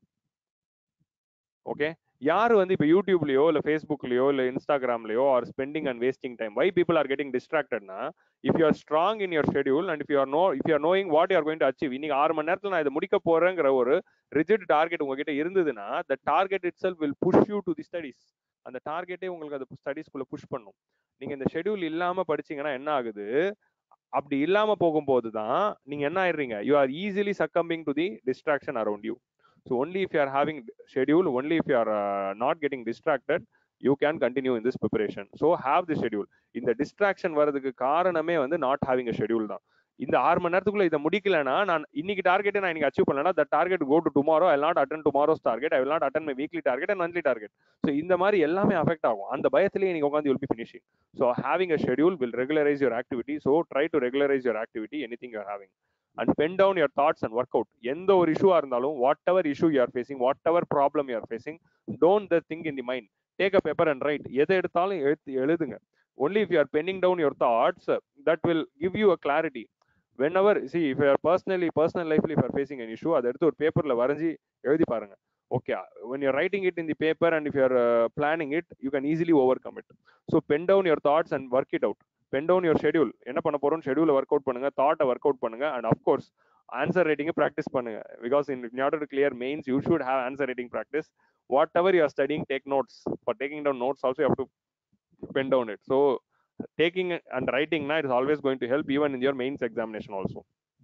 Okay, யாரு வந்து இப்போ யூடியூப்லயோ இல்ல ஃபேஸ்புக்லயோ இல்ல இன்ஸ்டாகிராம்லயோ are spending and wasting time, why people are getting டிஸ்ட்ராக்டட்னா, if you are strong in your schedule and if you are know if you are knowing what you are going to achieve, இன்னைக்கு ஆறு மணி நேரத்தில் நான் இதை முடிக்க போறேங்கிற ஒரு rigid target உங்ககிட்ட இருந்ததுன்னா, the target itself will push you to the studies. அந்த டார்கெட்டே உங்களுக்கு அது ஸ்டடிஸ்குள்ள புஷ் பண்ணும். நீங்க இந்த ஷெட்யூல் இல்லாம படிச்சீங்கன்னா என்ன ஆகுது, அப்படி இல்லாம போகும்போது தான் நீங்க என்ன ஆயிடுறீங்க, you are easily succumbing to the distraction around you. So only if you are having schedule, only if you are uh, not getting distracted, you can continue in this preparation. So have the schedule. In the distraction வரதுக்கு காரணமே வந்து not having a schedule தான். இந்த ஆறு மணி நேரத்துக்குள்ள இதை முடிக்கலன்னா, நான் இன்னைக்கு டார்கெட்டை நான் இன்னைக்கு அச்சீவ் பண்ணலன்னா, the target go to tomorrow, I will not attend tomorrow's target, I will not attend my weekly target and monthly target. So இந்த மாதிரி எல்லாமே அஃபெக்ட் ஆகும். அந்த பயத்திலேயே நீங்க உட்காந்து you will be finishing. So having a schedule will regularize your activity. So try to regularize your activity, anything you are having. And pen down your thoughts and work out. எந்த ஒரு இஷ்யூவா இருந்தாலும், whatever issue you are facing, whatever problem you are facing, don't the think in the mind, take a paper and write. எதை எடுத்தாலும் எழுத்து எழுதுங்க. Only if you are penning down your thoughts, that will give you a clarity. whenever see if you are personally personal lifely if you are facing an issue, அதை எடுத்து ஒரு பேப்பர்ல வரைஞ்சி எழுதி பாருங்க. Okay, when you are writing it in the paper and if you are uh, planning it, you can easily overcome it. So pen down your thoughts and work it out. Pen down your schedule. என்ன பண்ண போறோம் ஷெட்யூலை work out பண்ணுங்க, தாட்டை work out பண்ணுங்க, and of course answer ரைட்டிங்கை practice பண்ணுங்க. Because in in order to clear mains you should have answer writing practice. Whatever you are studying, take notes. For taking down notes also you have to pen down it. So taking and writing na, it is always going to help even in your mains examination also.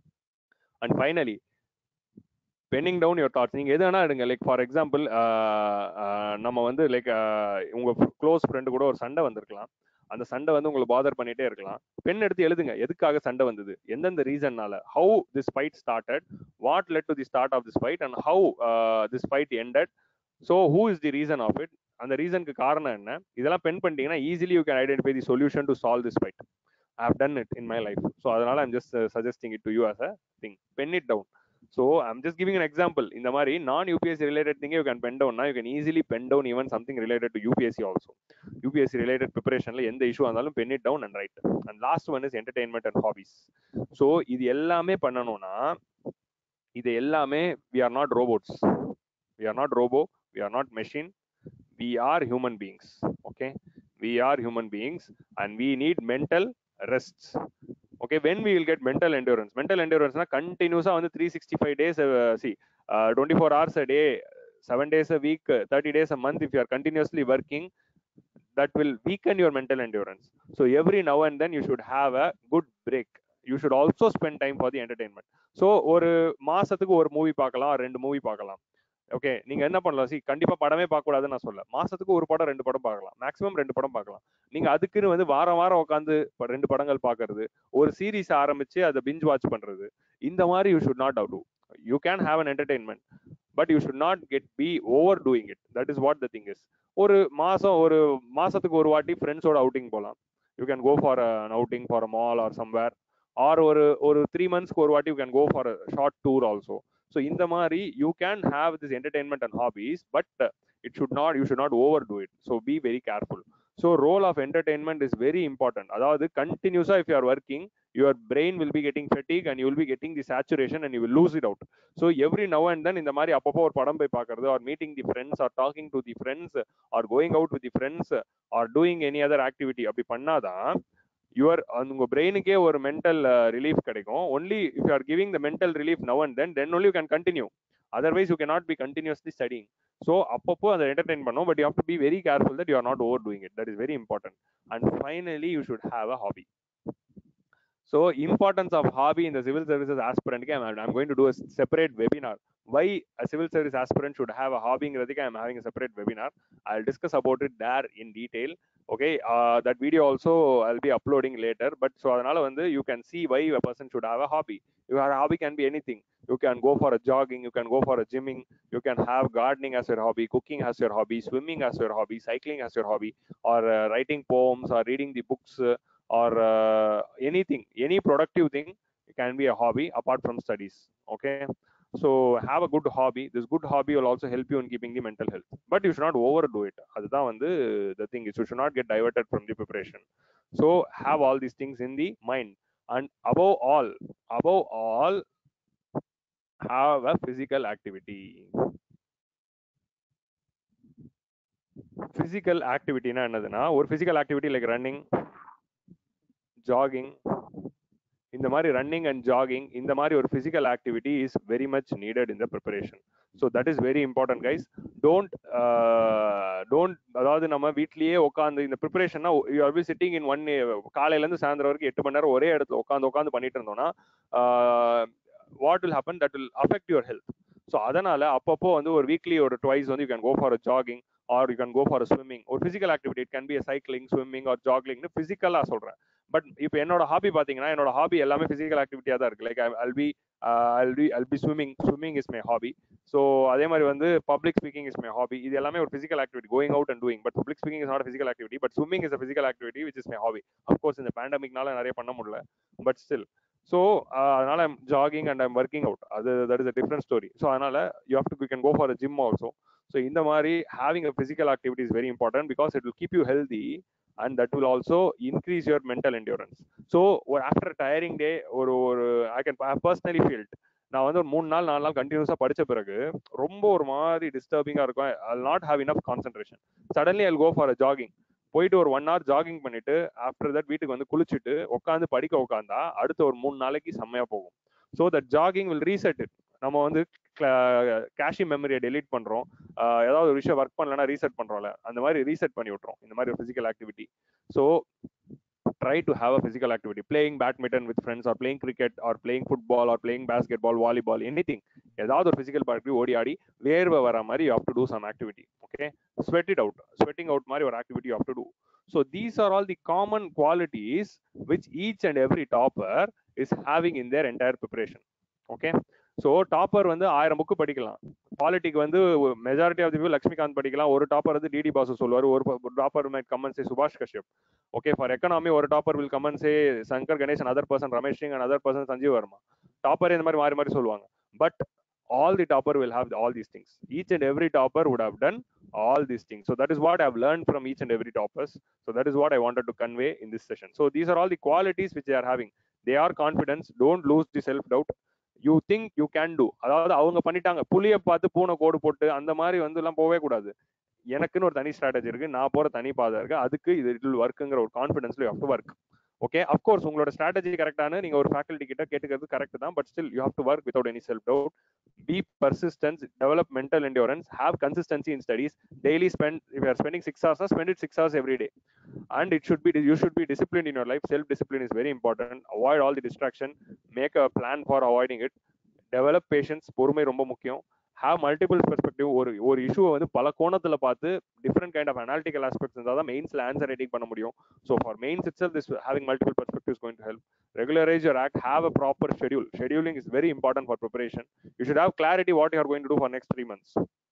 And finally, penning down your thoughts. நீங்க எது வேணா எடுங்க. Like for example, நம்ம வந்து like உங்க close friend கூட ஒரு சண்டை வந்திருக்கலாம். அந்த சண்டை வந்து உங்களை பாதர் பண்ணிட்டே இருக்கலாம். பென் எடுத்து எழுதுங்க, எதுக்காக சண்டை வந்தது, எந்தெந்த ரீசன்னால, how this fight started, what led to the start of this fight and how this fight ended. So who is the reason of it, அந்த ரீசனுக்கு காரணம் என்ன, இதெல்லாம் பென் பண்ணிட்டீங்கன்னா easily you can identify the solution to solve this fight. I have done it in my life. So அதனால I'm just suggesting it to you as a thing. Pen it down. So I'm just giving an example. இந்த மாதிரி நான் U P S C related thing you can pen down. Now you can easily pen down even something related to U P S C also. U P S C related preparationல எந்த issue இருந்தாலும் pen it down and write. And last one is entertainment and hobbies. So இது எல்லாமே பண்ணணும்னா இது எல்லாமே we are not robots. We are not robo. We are not machine. We are human beings. Okay. We are human beings and we need mental rests. Okay, when we will get mental endurance? Mental endurance na continuous on the three hundred sixty-five days, uh, see, uh, twenty-four hours a day, seven days a week, uh, thirty days a month. If you are continuously working, that will weaken your mental endurance. So every now and then you should have a good break. You should also spend time for the entertainment. So ஒரு மாசத்துக்கு ஒரு movie பார்க்கலாம், ரெண்டு movie பார்க்கலாம். Okay, நீங்க என்ன பண்ணலாம், C கண்டிப்பா படமே பார்க்க கூடாதுன்னு நான் சொல்ல, மாசத்துக்கு ஒரு படம் ரெண்டு படம் பார்க்கலாம், மேக்ஸிமம் ரெண்டு படம் பார்க்கலாம். நீங்க அதுக்குன்னு வந்து வாரம் வாரம் உட்காந்து ரெண்டு படங்கள் பார்க்கறது, ஒரு சீரீஸ் ஆரம்பிச்சு அதை பிஞ்ச் வாட்ச் பண்றது, இந்த மாதிரி you should not do. You can have an entertainment but you should not get be over doing it. That is what the thing is. ஒரு மாசம் ஒரு மாசத்துக்கு ஒரு வாட்டி ஃப்ரெண்ட்ஸோட அவுட்டிங் போகலாம். You can go for an outing for a mall or somewhere. Or ஒரு ஒரு த்ரீ மந்த்ஸ்க்கு ஒரு வாட்டி you can go for a short tour also. So in the mari you can have this entertainment and hobbies, but uh, it should not, you should not overdo it. So be very careful. So role of entertainment is very important. Adavadhu continuous if you are working, your brain will be getting fatigue and you will be getting the saturation and you will lose it out. So every now and then in the mari appo or padam poi paakuradhu or meeting the friends or talking to the friends or going out with the friends or doing any other activity அப்படி பண்ணாதான் your உங்க பிரெயினுக்கே ஒரு mental relief கிடைக்கும். Only if you are giving the mental relief now and then then only you can continue. Otherwise you can not be continuously studying. So அப்பப்போ அதை entertain பண்ணும், but you have to be very careful that you are not over doing it. That is very important. And finally you should have a hobby. So importance of hobby in the civil services aspirant, I'm going to do a separate webinar. Why a civil service aspirant should have a hobby, I'm having a separate webinar. I'll discuss about it there in detail. Okay, uh, that video also I'll be uploading later. But so you can see why a person should have a hobby. Your hobby can be anything. You can go for a jogging, you can go for a gymming, you can have gardening as your hobby, cooking as your hobby, swimming as your hobby, cycling as your hobby, or uh, writing poems or reading the books. Uh, or uh, anything, any productive thing can be a hobby apart from studies. Okay, so have a good hobby. This good hobby will also help you in keeping the mental health, but you should not overdo it. Adha vandu the thing is, you should not get diverted from the preparation. So have all these things in the mind, and above all above all have a physical activity. Physical activity na enaduna, or physical activity like running, jogging, in the mari running and jogging, in the mari or physical activity is very much needed in the preparation. So that is very important, guys. Don't uh, don't அதாவது நம்ம வீட்லயே உட்கார்ந்து இந்த ப்ரிப்பரேஷன்னா you are be sitting in one காலையில இருந்து சாயந்தரம் வரைக்கும் எட்டு மணி நேரம் ஒரே இடத்துல உட்காந்து உட்காந்து பண்ணிட்டு இருந்தோம்னா what will happen, that will affect your health. So அதனால அப்பப்போ வந்து ஒரு வீக்லி ஒரு ட்வைஸ் வந்து you can go for a jogging or you can go for a swimming. ஒரு physical activity, it can be a cycling, swimming or ஜாகிங்னு ஃபிசிக்கலா சொல்றேன். பட் இப்போ என்னோட ஹாபி பாத்தீங்கன்னா, என்னோட ஹாபி எல்லாமே பிசிக்கல் ஆக்டிவிட்டியா தான் இருக்கு. Like I'll be I'll be I'll be swimming, swimming is my hobby. So அதே மாதிரி வந்து public speaking is my hobby. இது எல்லாமே ஒரு physical activity, going out and doing. But public speaking is not physical activity, but swimming is a physical activity which is my hobby. Of course இந்த பேண்டமிக்னால நிறைய பண்ண முடியல, பட் ஸ்டில். ஸோ அதனால I'm jogging and I'm working out. அது that is a different story. So அதனால you have to you can go for a gym also. So இந்த மாதிரி having a physical activity is very important because it will keep you healthy and that will also increase your mental endurance. So after a tiring day, or or I can I personally felt நான் வந்து ஒரு மூணு நாள் நாலு நாள் கண்டினியூஸா படிச்ச பிறகு ரொம்ப ஒரு மாதிரி டிஸ்டர்பிங்கா இருக்கும். I'll not have enough concentration. Suddenly I'll go for a jogging. போயிட்டு ஒரு ஒன் ஹவர் ஜாகிங் பண்ணிட்டு ஆஃப்டர் தட் வீட்டுக்கு வந்து குளிச்சுட்டு உட்காந்து படிக்க உட்காந்தா அடுத்த ஒரு மூணு நாளைக்கு செம்மையா போகும். So that jogging will reset it. நம்ம வந்து கேஷி மெமரியை டெலீட் பண்றோம், ஏதாவது ஒரு விஷயம் ஒர்க் பண்ணலன்னா ரீசெட் பண்றோம்ல, அந்த மாதிரி ரீசெட் பண்ணி விட்டுரும் இந்த மாதிரி ஒரு physical activity. So try to have a physical activity, playing badminton with friends or playing cricket or playing football or playing basketball, volleyball, anything. ஏதாவது ஒரு physical activity ஓடி ஆடி வேர்வை வர மாதிரி you have to do some activity. Okay, sweat it out, sweating out மாதிரி ஒரு activity you have to do. So these are all the common qualities which each and every topper is having in their entire preparation. Okay, so topper வந்து ஆயிரம் book படிக்கலாம், polity வந்து majority of the people Laxmikanth படிக்கலாம், ஒரு topper வந்து டிடி பாசு சொல்லுவார், ஒரு topper might come and say சுபாஷ் கஷ்யப். ஓகே, ஃபார் எக்கனாமி ஒரு topper will come and say Shankar Ganesh, and other person Ramesh Singh, and other person Sanjeev Verma. Topper இந்த மாதிரி மாறி மாறி சொல்லுவாங்க. But all the topper will have all these things. Each and every topper would have done all these things. So that is what I've learned from each and every toppers. So that is what I wanted to convey in this session. So these are all the qualities which they are having. They are confidence. Don't lose the self doubt. You think you can do. அதாவது அவங்க பண்ணிட்டாங்க, புளியை பார்த்து பூனை கோடு போட்டு அந்த மாதிரி வந்து எல்லாம் போவே கூடாது. எனக்குன்னு ஒரு தனி ஸ்ட்ராட்டஜி இருக்கு, நான் போற தனி பாதை இருக்கு, அதுக்கு இது இட் வில் ஒர்க்குங்கிற ஒரு கான்ஃபிடன்ஸ்ல you have to work. Okay, of course உங்களோட ஸ்ட்ராட்டஜி கரெக்டானு நீங்க ஒரு ஃபேக்கல்டி கிட்ட கேட்டுக்கிறது கரெக்ட் தான், but still you have to work without any self doubt. Be persistent, develop mental endurance, have consistency in studies. Daily spend, if you are spending six hours, spend it six hours every day. And it should be, you should be disciplined in your life. Self discipline is very important. Avoid all the distraction, make a plan for avoiding it. Develop patience, பொறுமை ரொம்ப முக்கியம். Have multiple perspective. ஒரு ஒரு இஷ்யூவை வந்து பல கோணத்துல பார்த்து different kind of analytical aspects இருந்தால் தான் மெயின்ஸ்ல ஆன்சர் ரைட்டிங் பண்ண முடியும். So for mains itself, this having multiple perspectives is going to help. Regularize your act, have a proper schedule. Scheduling is very important for preparation. You should have clarity what you are going to do for next three months.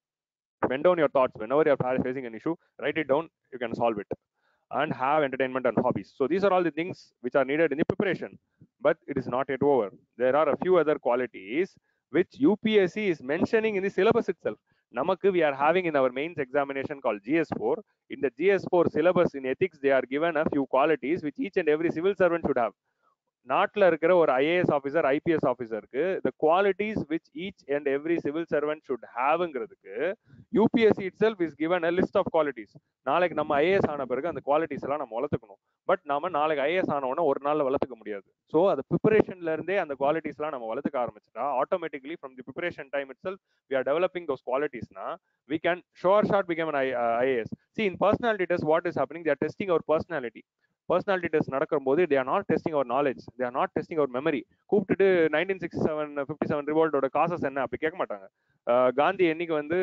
Pen down your thoughts. Whenever you are facing an issue, write it down, you can solve it. And have entertainment and hobbies. So these are all the things which are needed in the preparation. But it is not yet over. There are a few other qualities which U P S C is mentioning in the syllabus itself. Namakku, we are having in our mains examination called G S four. In the G S four syllabus in ethics, they are given a few qualities which each and every civil servant should have. நாட்டில் இருக்கிற ஒரு IAS officer, IPS ஆஃபீஸருக்கு the qualities which each and every civil servant should haveங்கிறதுக்கு U P S C itself is given a list of qualities. நாளைக்கு நம்ம IAS ஆன பிறகு அந்த குவாலிட்டிஸ் எல்லாம் நம்ம வளர்த்துக்கணும். பட் நாம நாளைக்கு ஐஏஎஸ் ஆனவொன்னா ஒரு நாள்ல வளர்த்துக்க முடியாது. ஸோ அது ப்ரிப்பரேஷன்ல இருந்தே அந்த குவாலிட்டிஸ் எல்லாம் நம்ம வளர்த்துக்க ஆரம்பிச்சுட்டா automatically from the preparation time itself we are developing those qualities na we can sure shot become an I A S. See, in personality test what is happening, they are testing our personality. Personality test நடக்கும் போது they are not testing our knowledge, they are not testing our memory. கூப்பிட்டுட்டு nineteen sixty seven fifty seven ரிவோல்ட்டோட causes என்ன அப்படி கேட்க மாட்டாங்க. காந்தி என்னைக்கு வந்து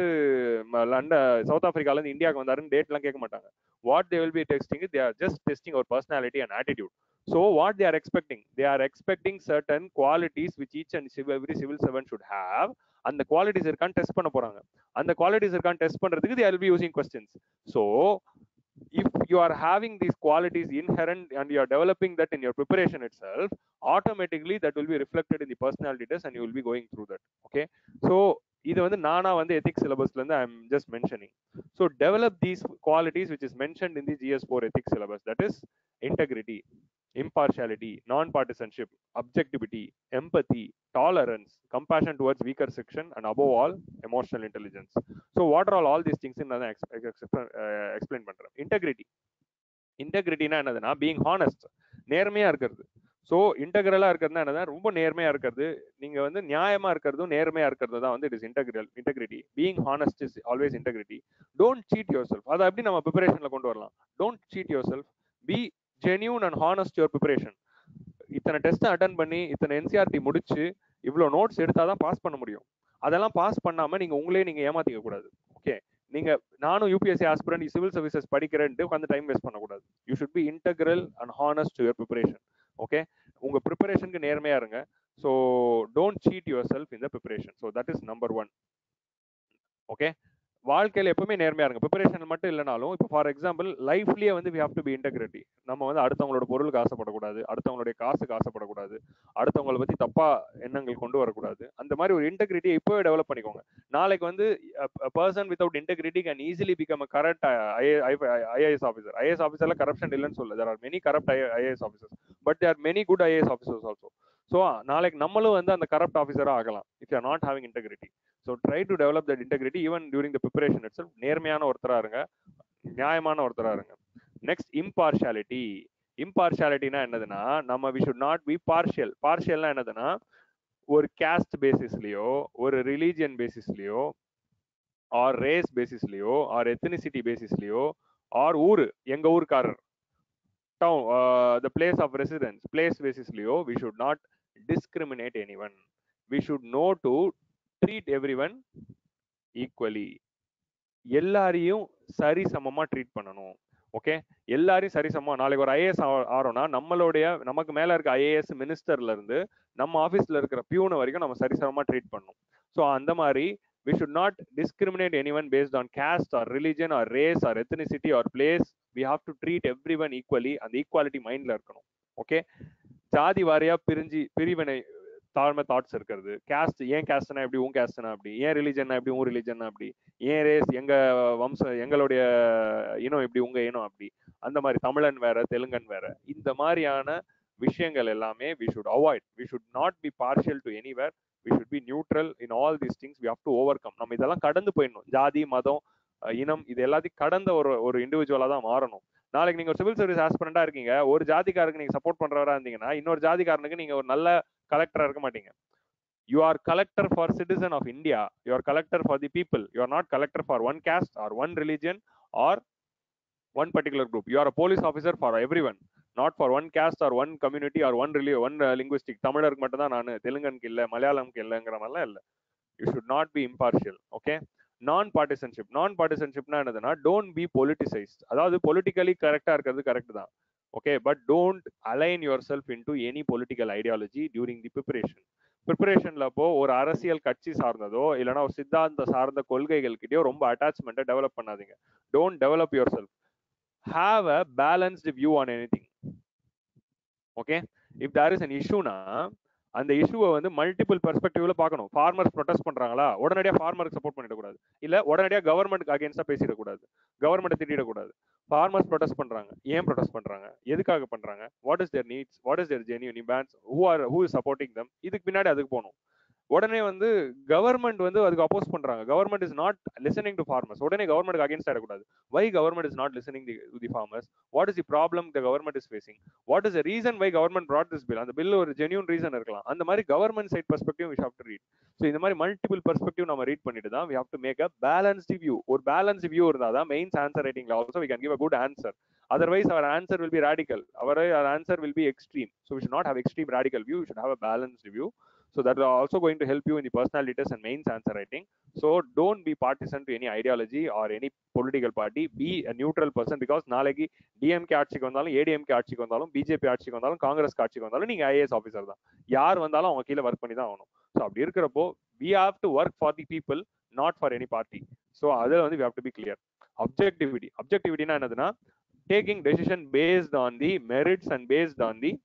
லண்டன் சவுத் ஆப்பிரிக்கால இருந்து இந்தியாவுக்கு வந்தாருன்னு டேட் எல்லாம் கேட்க மாட்டாங்க. What they will be testing is they are just testing our personality and attitude. So what they are expecting, they are expecting certain qualities which each and every civil servant should have. அந்த qualities இருக்கான்னு test பண்ண போறாங்க. அந்த qualities இருக்கான்னு test பண்றதுக்கு they will be using questions. So if you are having these qualities inherent and you are developing that in your preparation itself, automatically that will be reflected in the personality test and you will be going through that. Okay, so இது வந்து நானா வந்து ethics syllabusல இருந்து I am just mentioning. So develop these qualities which is mentioned in the G S four ethics syllabus, that is integrity, impartiality, non-partisanship, objectivity, empathy, tolerance, compassion towards weaker section, and above all, emotional intelligence. So what are all, all these things in the uh, explain பண்றேன். Integrity. Integrity na என்னதுன்னா being honest, நேர்மையா இருக்கிறது. So இன்டெகிரலா இருக்கிறதுனா என்னதான், ரொம்ப நேர்மையா இருக்கிறது. நீங்க வந்து நியாயமா இருக்கிறதும் நேர்மையா இருக்கிறது தான் வந்து it is integral integrity. Being honest is always integrity. Don't cheat yourself. அதை எப்படி நம்ம ப்ரிப்பரேஷன்ல கொண்டு வரலாம்? Don't cheat yourself, be genuine and honest your preparation. இத்தனை டெஸ்ட் அட்டன் பண்ணி இத்தனை என்சிஆர்டி முடிச்சு இவ்வளோ நோட்ஸ் எடுத்தாதான் பாஸ் பண்ண முடியும். அதெல்லாம் பாஸ் பண்ணாம நீங்க உங்களே நீங்க ஏமாத்திக்க கூடாது. ஓகே, நீங்க நானும் யூபிஎஸ்சி ஆஸ்பிரண்ட் சிவில் சர்வீசஸ் படிக்கிறேன்ட்டு உட்காந்து டைம் வேஸ்ட் பண்ணக்கூடாது. You should be integral and honest to your preparation. Okay, உங்க ப்ரிப்பரேஷனுக்கு நேர்மையா இருங்க. So don't cheat yourself in the preparation. So that is number one. Okay, வாழ்க்கையில எப்பவுமே நேர்மையா இருங்க. ப்ரிப்பரேஷன் மட்டும் இல்லைனாலும் இப்போ ஃபார் எக்ஸாம்பிள் லைஃப்லயே வந்து we have to be integrity. நம்ம வந்து அடுத்தவங்களோட பொருளுக்கு ஆசைப்படக்கூடாது, அடுத்தவங்களுடைய காசுக்கு ஆசைப்படக்கூடாது, அடுத்தவங்களை பத்தி தப்பா எண்ணங்கள் கொண்டு வரக்கூடாது. அந்த மாதிரி ஒரு இன்டெகிரிட்டியை இப்போவே டெவலப் பண்ணிக்கோங்க. நாளைக்கு வந்து person without integrity can easily become a corrupt IAS officer. IAS ஆஃபீஸர்ல கரப்ஷன் இல்லைன்னு சொல்ல, there are many corrupt IAS officers, but there are many good IAS officers also. So நாளைக்கு நம்மளும் வந்து அந்த கரப்ட் ஆஃபீஸரா ஆகலாம் if you are not having integrity. So try to develop that integrity even during the preparation itself. நேர்மையான ஒருத்தரா இருங்க, நியாயமான ஒருத்தரா இருங்க. Next, impartiality. இம்பார்ஷியாலிட்டினா என்னதுன்னா நம்ம we should not be partial. பார்ஷியல்னா என்னதுன்னா ஒரு கேஸ்ட் பேசிஸ்லயோ, ஒரு ரிலீஜியன் பேசிஸ்லயோ, ஆர் ரேஸ் பேசிஸ்லயோ, ஆர் எத்தனிசிட்டி பேசிஸ்லயோ, ஆர் ஊரு எங்க ஊருக்காரர், town, the place of residence, place பேசிஸ்லயோ we should not discriminate anyone. We should know to treat everyone equally. எல்லாரையும் சரி சமமா ட்ரீட் பண்ணணும். ஓகே, எல்லாரையும் சரி சமமா. நாளைக்கு ஒரு ஐஏஎஸ் ஆறோம்னா நம்மளுடைய நமக்கு மேல இருக்க ஐஏஎஸ் மினிஸ்டர்ல இருந்து நம்ம ஆபீஸ்ல இருக்கிற பியூனை வரைக்கும் நம்ம சரி சமமா ட்ரீட் பண்ணணும். ஸோ அந்த மாதிரி we should not discriminate anyone based on caste or religion or race or ethnicity or place. We have to treat everyone equally, and equality mind la irukkanum. Okay, ஜாதி வாரியா பிரிஞ்சு பிரிவினை தாழ்மை தாட்ஸ் இருக்கிறது. Caste, ஏன் கேஸ்ட்னா எப்படி, உன் கேஸ்ட்னா அப்படி, ஏன் ரிலிஜன்னா எப்படி, உன் ரிலிஜன்னா அப்படி, ஏன் ரேஸ், எங்க வம்சம் எங்களுடைய இனம் எப்படி, உங்க இனம் அப்படி, அந்த மாதிரி தமிழன் வேற தெலுங்கன் வேற, இந்த மாதிரியான விஷயங்கள் எல்லாமே we should avoid. We should not be partial to anywhere. We should be neutral in all these things. We have to overcome. நம்ம இதெல்லாம் கடந்து போயிடணும். ஜாதி, மதம், இனம், இது எல்லாத்தையும் கடந்த ஒரு ஒரு இண்டிவிஜுவலா தான் மாறணும். நாளைக்கு நீங்க ஒரு சிவில் சர்வீஸ் ஆஸ்பிரண்டா இருக்கீங்க, ஒரு ஜாதிக்காரருக்கு நீங்க சப்போர்ட் பண்றவரா இருந்தீங்கன்னா இன்னொரு ஜாதிக்காரனுக்கு நீங்க ஒரு நல்ல கலெக்டரா இருக்க மாட்டீங்க. You are collector for citizen of India. You are collector for the people. You are not collector for one caste or one religion or one particular group. You are a police officer for everyone, not for one caste or one community or one religion, one uh, linguistic. தமிழருக்கு மட்டும் தான் நான், தெலுங்கனுக்கு இல்ல, மலையாளம்க்கு இல்லங்கிற மாதிரிலாம் இல்ல. You should not be impartial. Okay, நான் பார்ட்டிசன்ஷிப். நான் பார்ட்டிசன்ஷிப்னா என்னதுன்னா, டோன்ட் பி பொலிட்டிசைஸ்ட். அதாவது பொலிட்டிக்கலி கரெக்டா இருக்கிறது கரெக்ட் தான். Okay, but don't align yourself into any political ideology during the preparation. ப்ரிப்பரேஷன்ல அப்போ ஒரு அரசியல் கட்சி சார்ந்ததோ இல்லைன்னா ஒரு சித்தாந்த சார்ந்த கொள்கைகள் கிட்டயோ ரொம்ப அட்டாச்மெண்ட்டை டெவலப் பண்ணாதீங்க. Don't develop yourself. Have a balanced view on anything. Okay, if there is an issue na, அந்த இஷ்யூவை வந்து மல்டிபிள் பெர்ஸ்பெக்டிவ்ல பார்க்கணும். ஃபார்மர்ஸ் ப்ரொடெஸ்ட் பண்றாங்களா, உடனடியாக ஃபார்மருக்கு சப்போர்ட் பண்ணிடக்கூடாது, இல்ல உடனடியாக கவர்மெண்ட்டுக்கு அகேன்ஸ்டா பேசிடக்கூடாது, கவர்மெண்ட்டை திட்டிடக்கூடாது. ஃபார்மர்ஸ் ப்ரொடெஸ்ட் பண்றாங்க, ஏன் ப்ரொடெஸ்ட் பண்றாங்க, எதுக்காக பண்றாங்க, what is their needs, what is their genuine demands, who are who is supporting them, இதுக்கு பின்னாடி அதுக்கு போகணும். உடனே வந்து கவர்மெண்ட் வந்து அதுக்கு அப்போஸ் பண்றாங்க, government is not listening to farmers, உடனே கவர்மெண்ட் அகேன்ஸ்ட் ஆயிடக்கூடாது. Why government is not listening the the farmers, what is the problem the government is facing, what is the reason why government brought this bill. அந்த bill ஒரு genuine reason இருக்கலாம். அந்த மாதிரி government side perspective we have to read. So இந்த மாதிரி multiple perspective நம்ம read பண்ணிட்டு தான் we have to make a balanced view. ஒரு பேலன்ஸ்ட் வியூ இருந்தால் தான் மெயின்ஸ் ஆன்சர் ரைட்டிங்ல also we can give a good answer. Otherwise our answer will be radical, our, our answer will be extreme. So we should not have extreme radical view, we should have a balanced view. So that is also going to help you in the personality test and mains answer writing. So don't be partisan to any ideology or any political party. Be a neutral person, because நாளைக்கு DMK ஆட்சிக்கு வந்தாலும், ஏடிஎம்கே ஆட்சிக்கு வந்தாலும், BJP ஆட்சிக்கு வந்தாலும், காங்கிரஸ் ஆட்சிக்கு வந்தாலும் நீங்க ஐஏஎஸ் ஆஃபீஸர் தான். யார் வந்தாலும் அவங்க கீழே ஒர்க் பண்ணி தான் ஆகணும். ஸோ அப்படி இருக்கிறப்போ we have to work for the people, not for any party. So அதில் வந்து we have to be clear. Objectivity. Objectivityனா என்னதுன்னா, taking decision based on the merits and based on the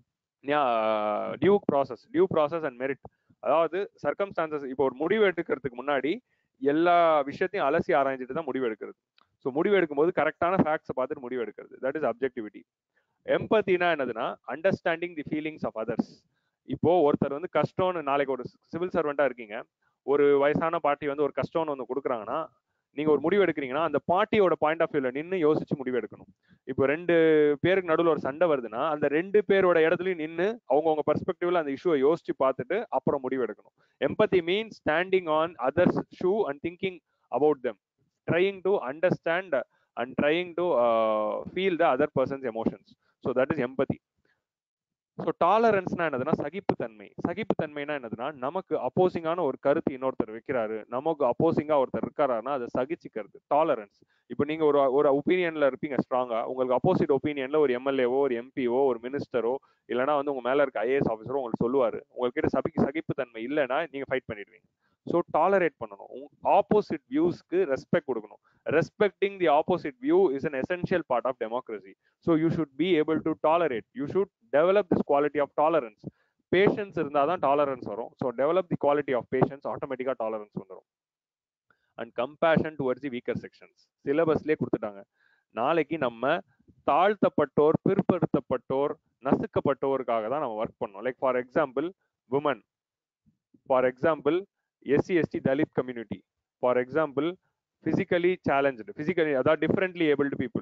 due process due process and merit. அதாவது circumstances, இப்போ ஒரு முடிவு எடுக்கிறதுக்கு முன்னாடி எல்லா விஷயத்தையும் அலசி ஆராய்ஞ்சிட்டு தான் முடிவு எடுக்கிறது. ஸோ முடிவு எடுக்கும்போது கரெக்டான ஃபேக்ட்ஸை பார்த்துட்டு முடிவு எடுக்கிறது. That is objectivity. எம்பத்தினா என்னதுன்னா, understanding the feelings of others. இப்போ ஒருத்தர் வந்து கஷ்டம்னு, நாளைக்கு ஒரு சிவில் சர்வெண்டா இருக்கீங்க, ஒரு வயசான பார்ட்டி வந்து ஒரு கஷ்டம்னு ஒன்று கொடுக்குறாங்கன்னா, நீங்க ஒரு முடிவு எடுக்கிறீங்கன்னா அந்த பார்ட்டியோட பாயிண்ட் ஆஃப் வியூல நின்று யோசிச்சு முடிவு எடுக்கணும். இப்போ ரெண்டு பேருக்கு நடுவில் ஒரு சண்டை வருதுன்னா, அந்த ரெண்டு பேரோட இடத்துலயும் நின்று அவங்கவுங்க பெர்ஸ்பெக்டிவ்ல அந்த இஷ்யூவை யோசிச்சு பார்த்துட்டு அப்புறம் முடிவு எடுக்கணும். Empathy means standing on others shoe and thinking about them, trying to understand and trying to feel the other persons emotions. So that is empathy. So டாலரன்ஸ்னா என்னதுன்னா, சகிப்புத்தன்மை. சகிப்புத்தன்மைனா என்னதுன்னா, நமக்கு அப்போசிங்கான ஒரு கருத்து இன்னொருத்தர் வைக்கிறாரு, நமக்கு அப்போசிங்கா ஒருத்தர் இருக்காருன்னா அதை சகிச்சுக்கிறது. டாலரன்ஸ். இப்போ நீங்க ஒரு ஒரு ஒப்பீனியன்ல இருப்பீங்க ஸ்ட்ராங்கா, உங்களுக்கு அப்போசிட் ஒப்பீனியன்ல ஒரு எம்எல்ஏவோ ஒரு எம்பிஓ ஒரு மினிஸ்டரோ இல்லைனா வந்து உங்க மேல இருக்க ஐஏஎஸ் ஆஃபீஸரோ உங்களுக்கு சொல்லுவாரு, உங்ககிட்ட சபிக்கு சகிப்புத்தன்மை இல்லைன்னா நீங்க ஃபைட் பண்ணிடுவீங்க. ஸோ டாலரேட் பண்ணணும், ஆப்போசிட் வியூஸ்க்கு ரெஸ்பெக்ட் கொடுக்கணும். Respecting the opposite view is an essential part of democracy. So you should be able to tolerate, you should develop this quality of tolerance. Patience இருந்தால் தான் டாலரன்ஸ் வரும். So develop the quality of patience, ஆட்டோமேட்டிக்காக tolerance வந்துடும். And compassion towards the weaker sections. சிலபஸ்லேயே கொடுத்துட்டாங்க. நாளைக்கு நம்ம தாழ்த்தப்பட்டோர், பிற்படுத்தப்பட்டோர், நசுக்கப்பட்டோருக்காக தான் நம்ம ஒர்க் பண்ணோம். Like for example woman, for example SC ST Dalit community, for example physically challenged, physically other differently abled people,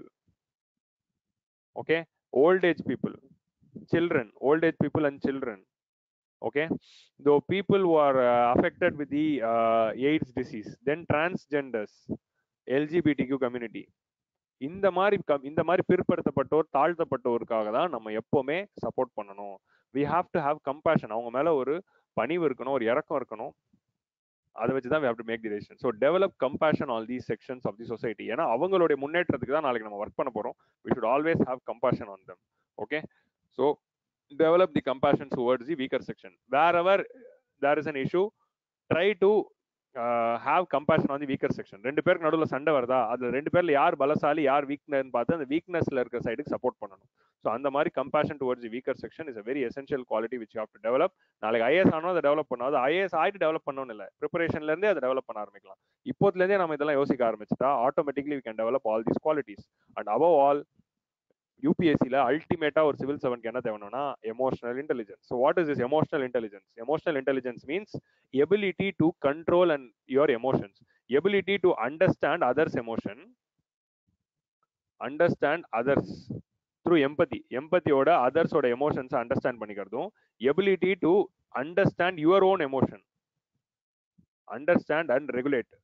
okay, old age people, children, old age people and children, okay, though people who are uh, affected with the uh, AIDS disease, then transgenders, L G B T Q community. இந்த மாதிரி இந்த மாதிரி பிற்படுத்தப்பட்டோர், தாழ்த்தப்பட்டோருக்காக தான் நம்ம எப்பவுமே support பண்ணணும். we have to have compassion. அவங்க மேல ஒரு பணிவு இருக்கணும், ஒரு இரக்கம் இருக்கணும். அதை வச்சு தான் we have to make the decision. So develop compassion on these sections of the society. ஏன்னா அவங்களுடைய முன்னேற்றத்துக்கு தான் நாளைக்கு நம்ம ஒர்க் பண்ண போறோம். We should always have compassion on them. Okay, so develop the compassion towards the weaker section. Wherever there is an issue, try to have compassion on the weaker section. ரெண்டு பேருக்கு நடுவில் சண்டை வருதா, அதுல ரெண்டு பேர்ல யார் பலசாலி யார் வீக்னர்னு பார்த்து அந்த வீக்னஸ்ல இருக்கிற சைடுக்கு சப்போர்ட் பண்ணணும். ஸோ அந்த மாதிரி compassion towards the weaker section is a very essential quality which you have to develop. நாளைக்கு ஐஏஎஸ் ஆனோ அதை டெவலப் பண்ணணும். அது ஐஏஎஸ் ஆகிட்டு டெவலப் பண்ணணும் இல்லை, ப்ரிப்பரேஷன்ல இருந்தே அதை டெவலப் பண்ண ஆரம்பிக்கலாம். இப்போதுலேருந்தே நம்ம இதெல்லாம் யோசிக்க ஆரம்பிச்சுட்டா automatically we can develop all these qualities. And above all யூபிஎஸ்சியில் அல்டிமேட்டா ஒரு சிவில் சர்வன்ட்க்கு என்ன தேவைன்னா emotional intelligence. So what is this emotional intelligence? Emotional intelligence means ability to control and your emotions, ability to understand others emotion, understand others through empathy, எம்பத்தியோட அதர்ஸோட எமோஷன்ஸை understand பண்ணிக்கிறதும், ability to understand your own emotion, understand and regulate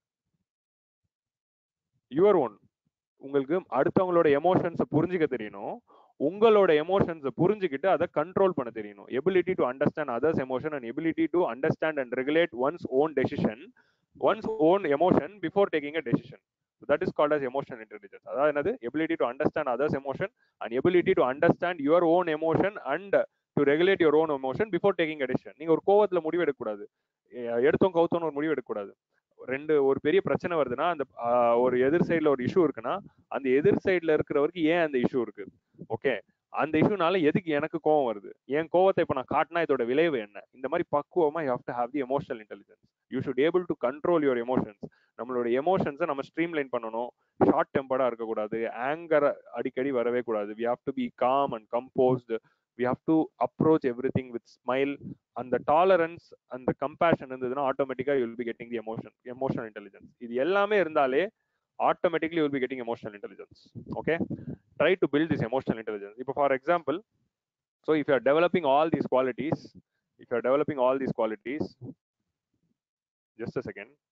your own. உங்களுக்கு அடுத்தவங்களோட எமோஷன்ஸை புரிஞ்சுக்க தெரியணும், உங்களோட எமோஷன்ஸை புரிஞ்சுக்கிட்டு அதை கண்ட்ரோல் பண்ண தெரியணும். Ability to understand others emotion and ability to understand and regulate one's own decision, one's own emotion before taking a decision. That is called as emotional intelligence. அதாவது என்னது? Ability to understand others emotion and ability to understand your own emotion and to regulate your own emotion before taking a decision. நீங்க ஒரு கோவத்துல முடிவு எடுக்கக்கூடாது, எடுத்தோம் கவுத்தோன்னு ஒரு முடிவு எடுக்கக்கூடாது. ரெண்டு ஒரு பெரிய பிரச்சனை வருதுன்னா, அந்த ஒரு எதிர் சைட்ல ஒரு இஷ்யூ இருக்குன்னா அந்த எதிர் சைட்ல இருக்கிறவருக்கு ஏன் அந்த இஷ்யூ இருக்கு, ஓகே, அந்த இஷ்யூனால எதுக்கு எனக்கு கோவம் வருது, என் கோவத்தை இப்ப நான் காட்டினா இதோட விளைவு என்ன, இந்த மாதிரி பக்குவமா you have to have the emotional intelligence. You should able to control your emotions. நம்மளோட எமோஷன்ஸை நம்ம ஸ்ட்ரீம் லைன் பண்ணணும். ஷார்ட் டெம்பர்டா இருக்கக்கூடாது, ஆங்கர் அடிக்கடி வரவே கூடாது. We have to be calm and composed. We have to approach everything with smile, and the tolerance and the compassion இருந்ததுன்னா automatically you will be getting the emotion emotional intelligence. இது எல்லாமே இருந்தாலே automatically you will be getting emotional intelligence. Okay, try to build this emotional intelligence. இப்போ for example, so if you are developing all these qualities, if you are developing all these qualities, just a second.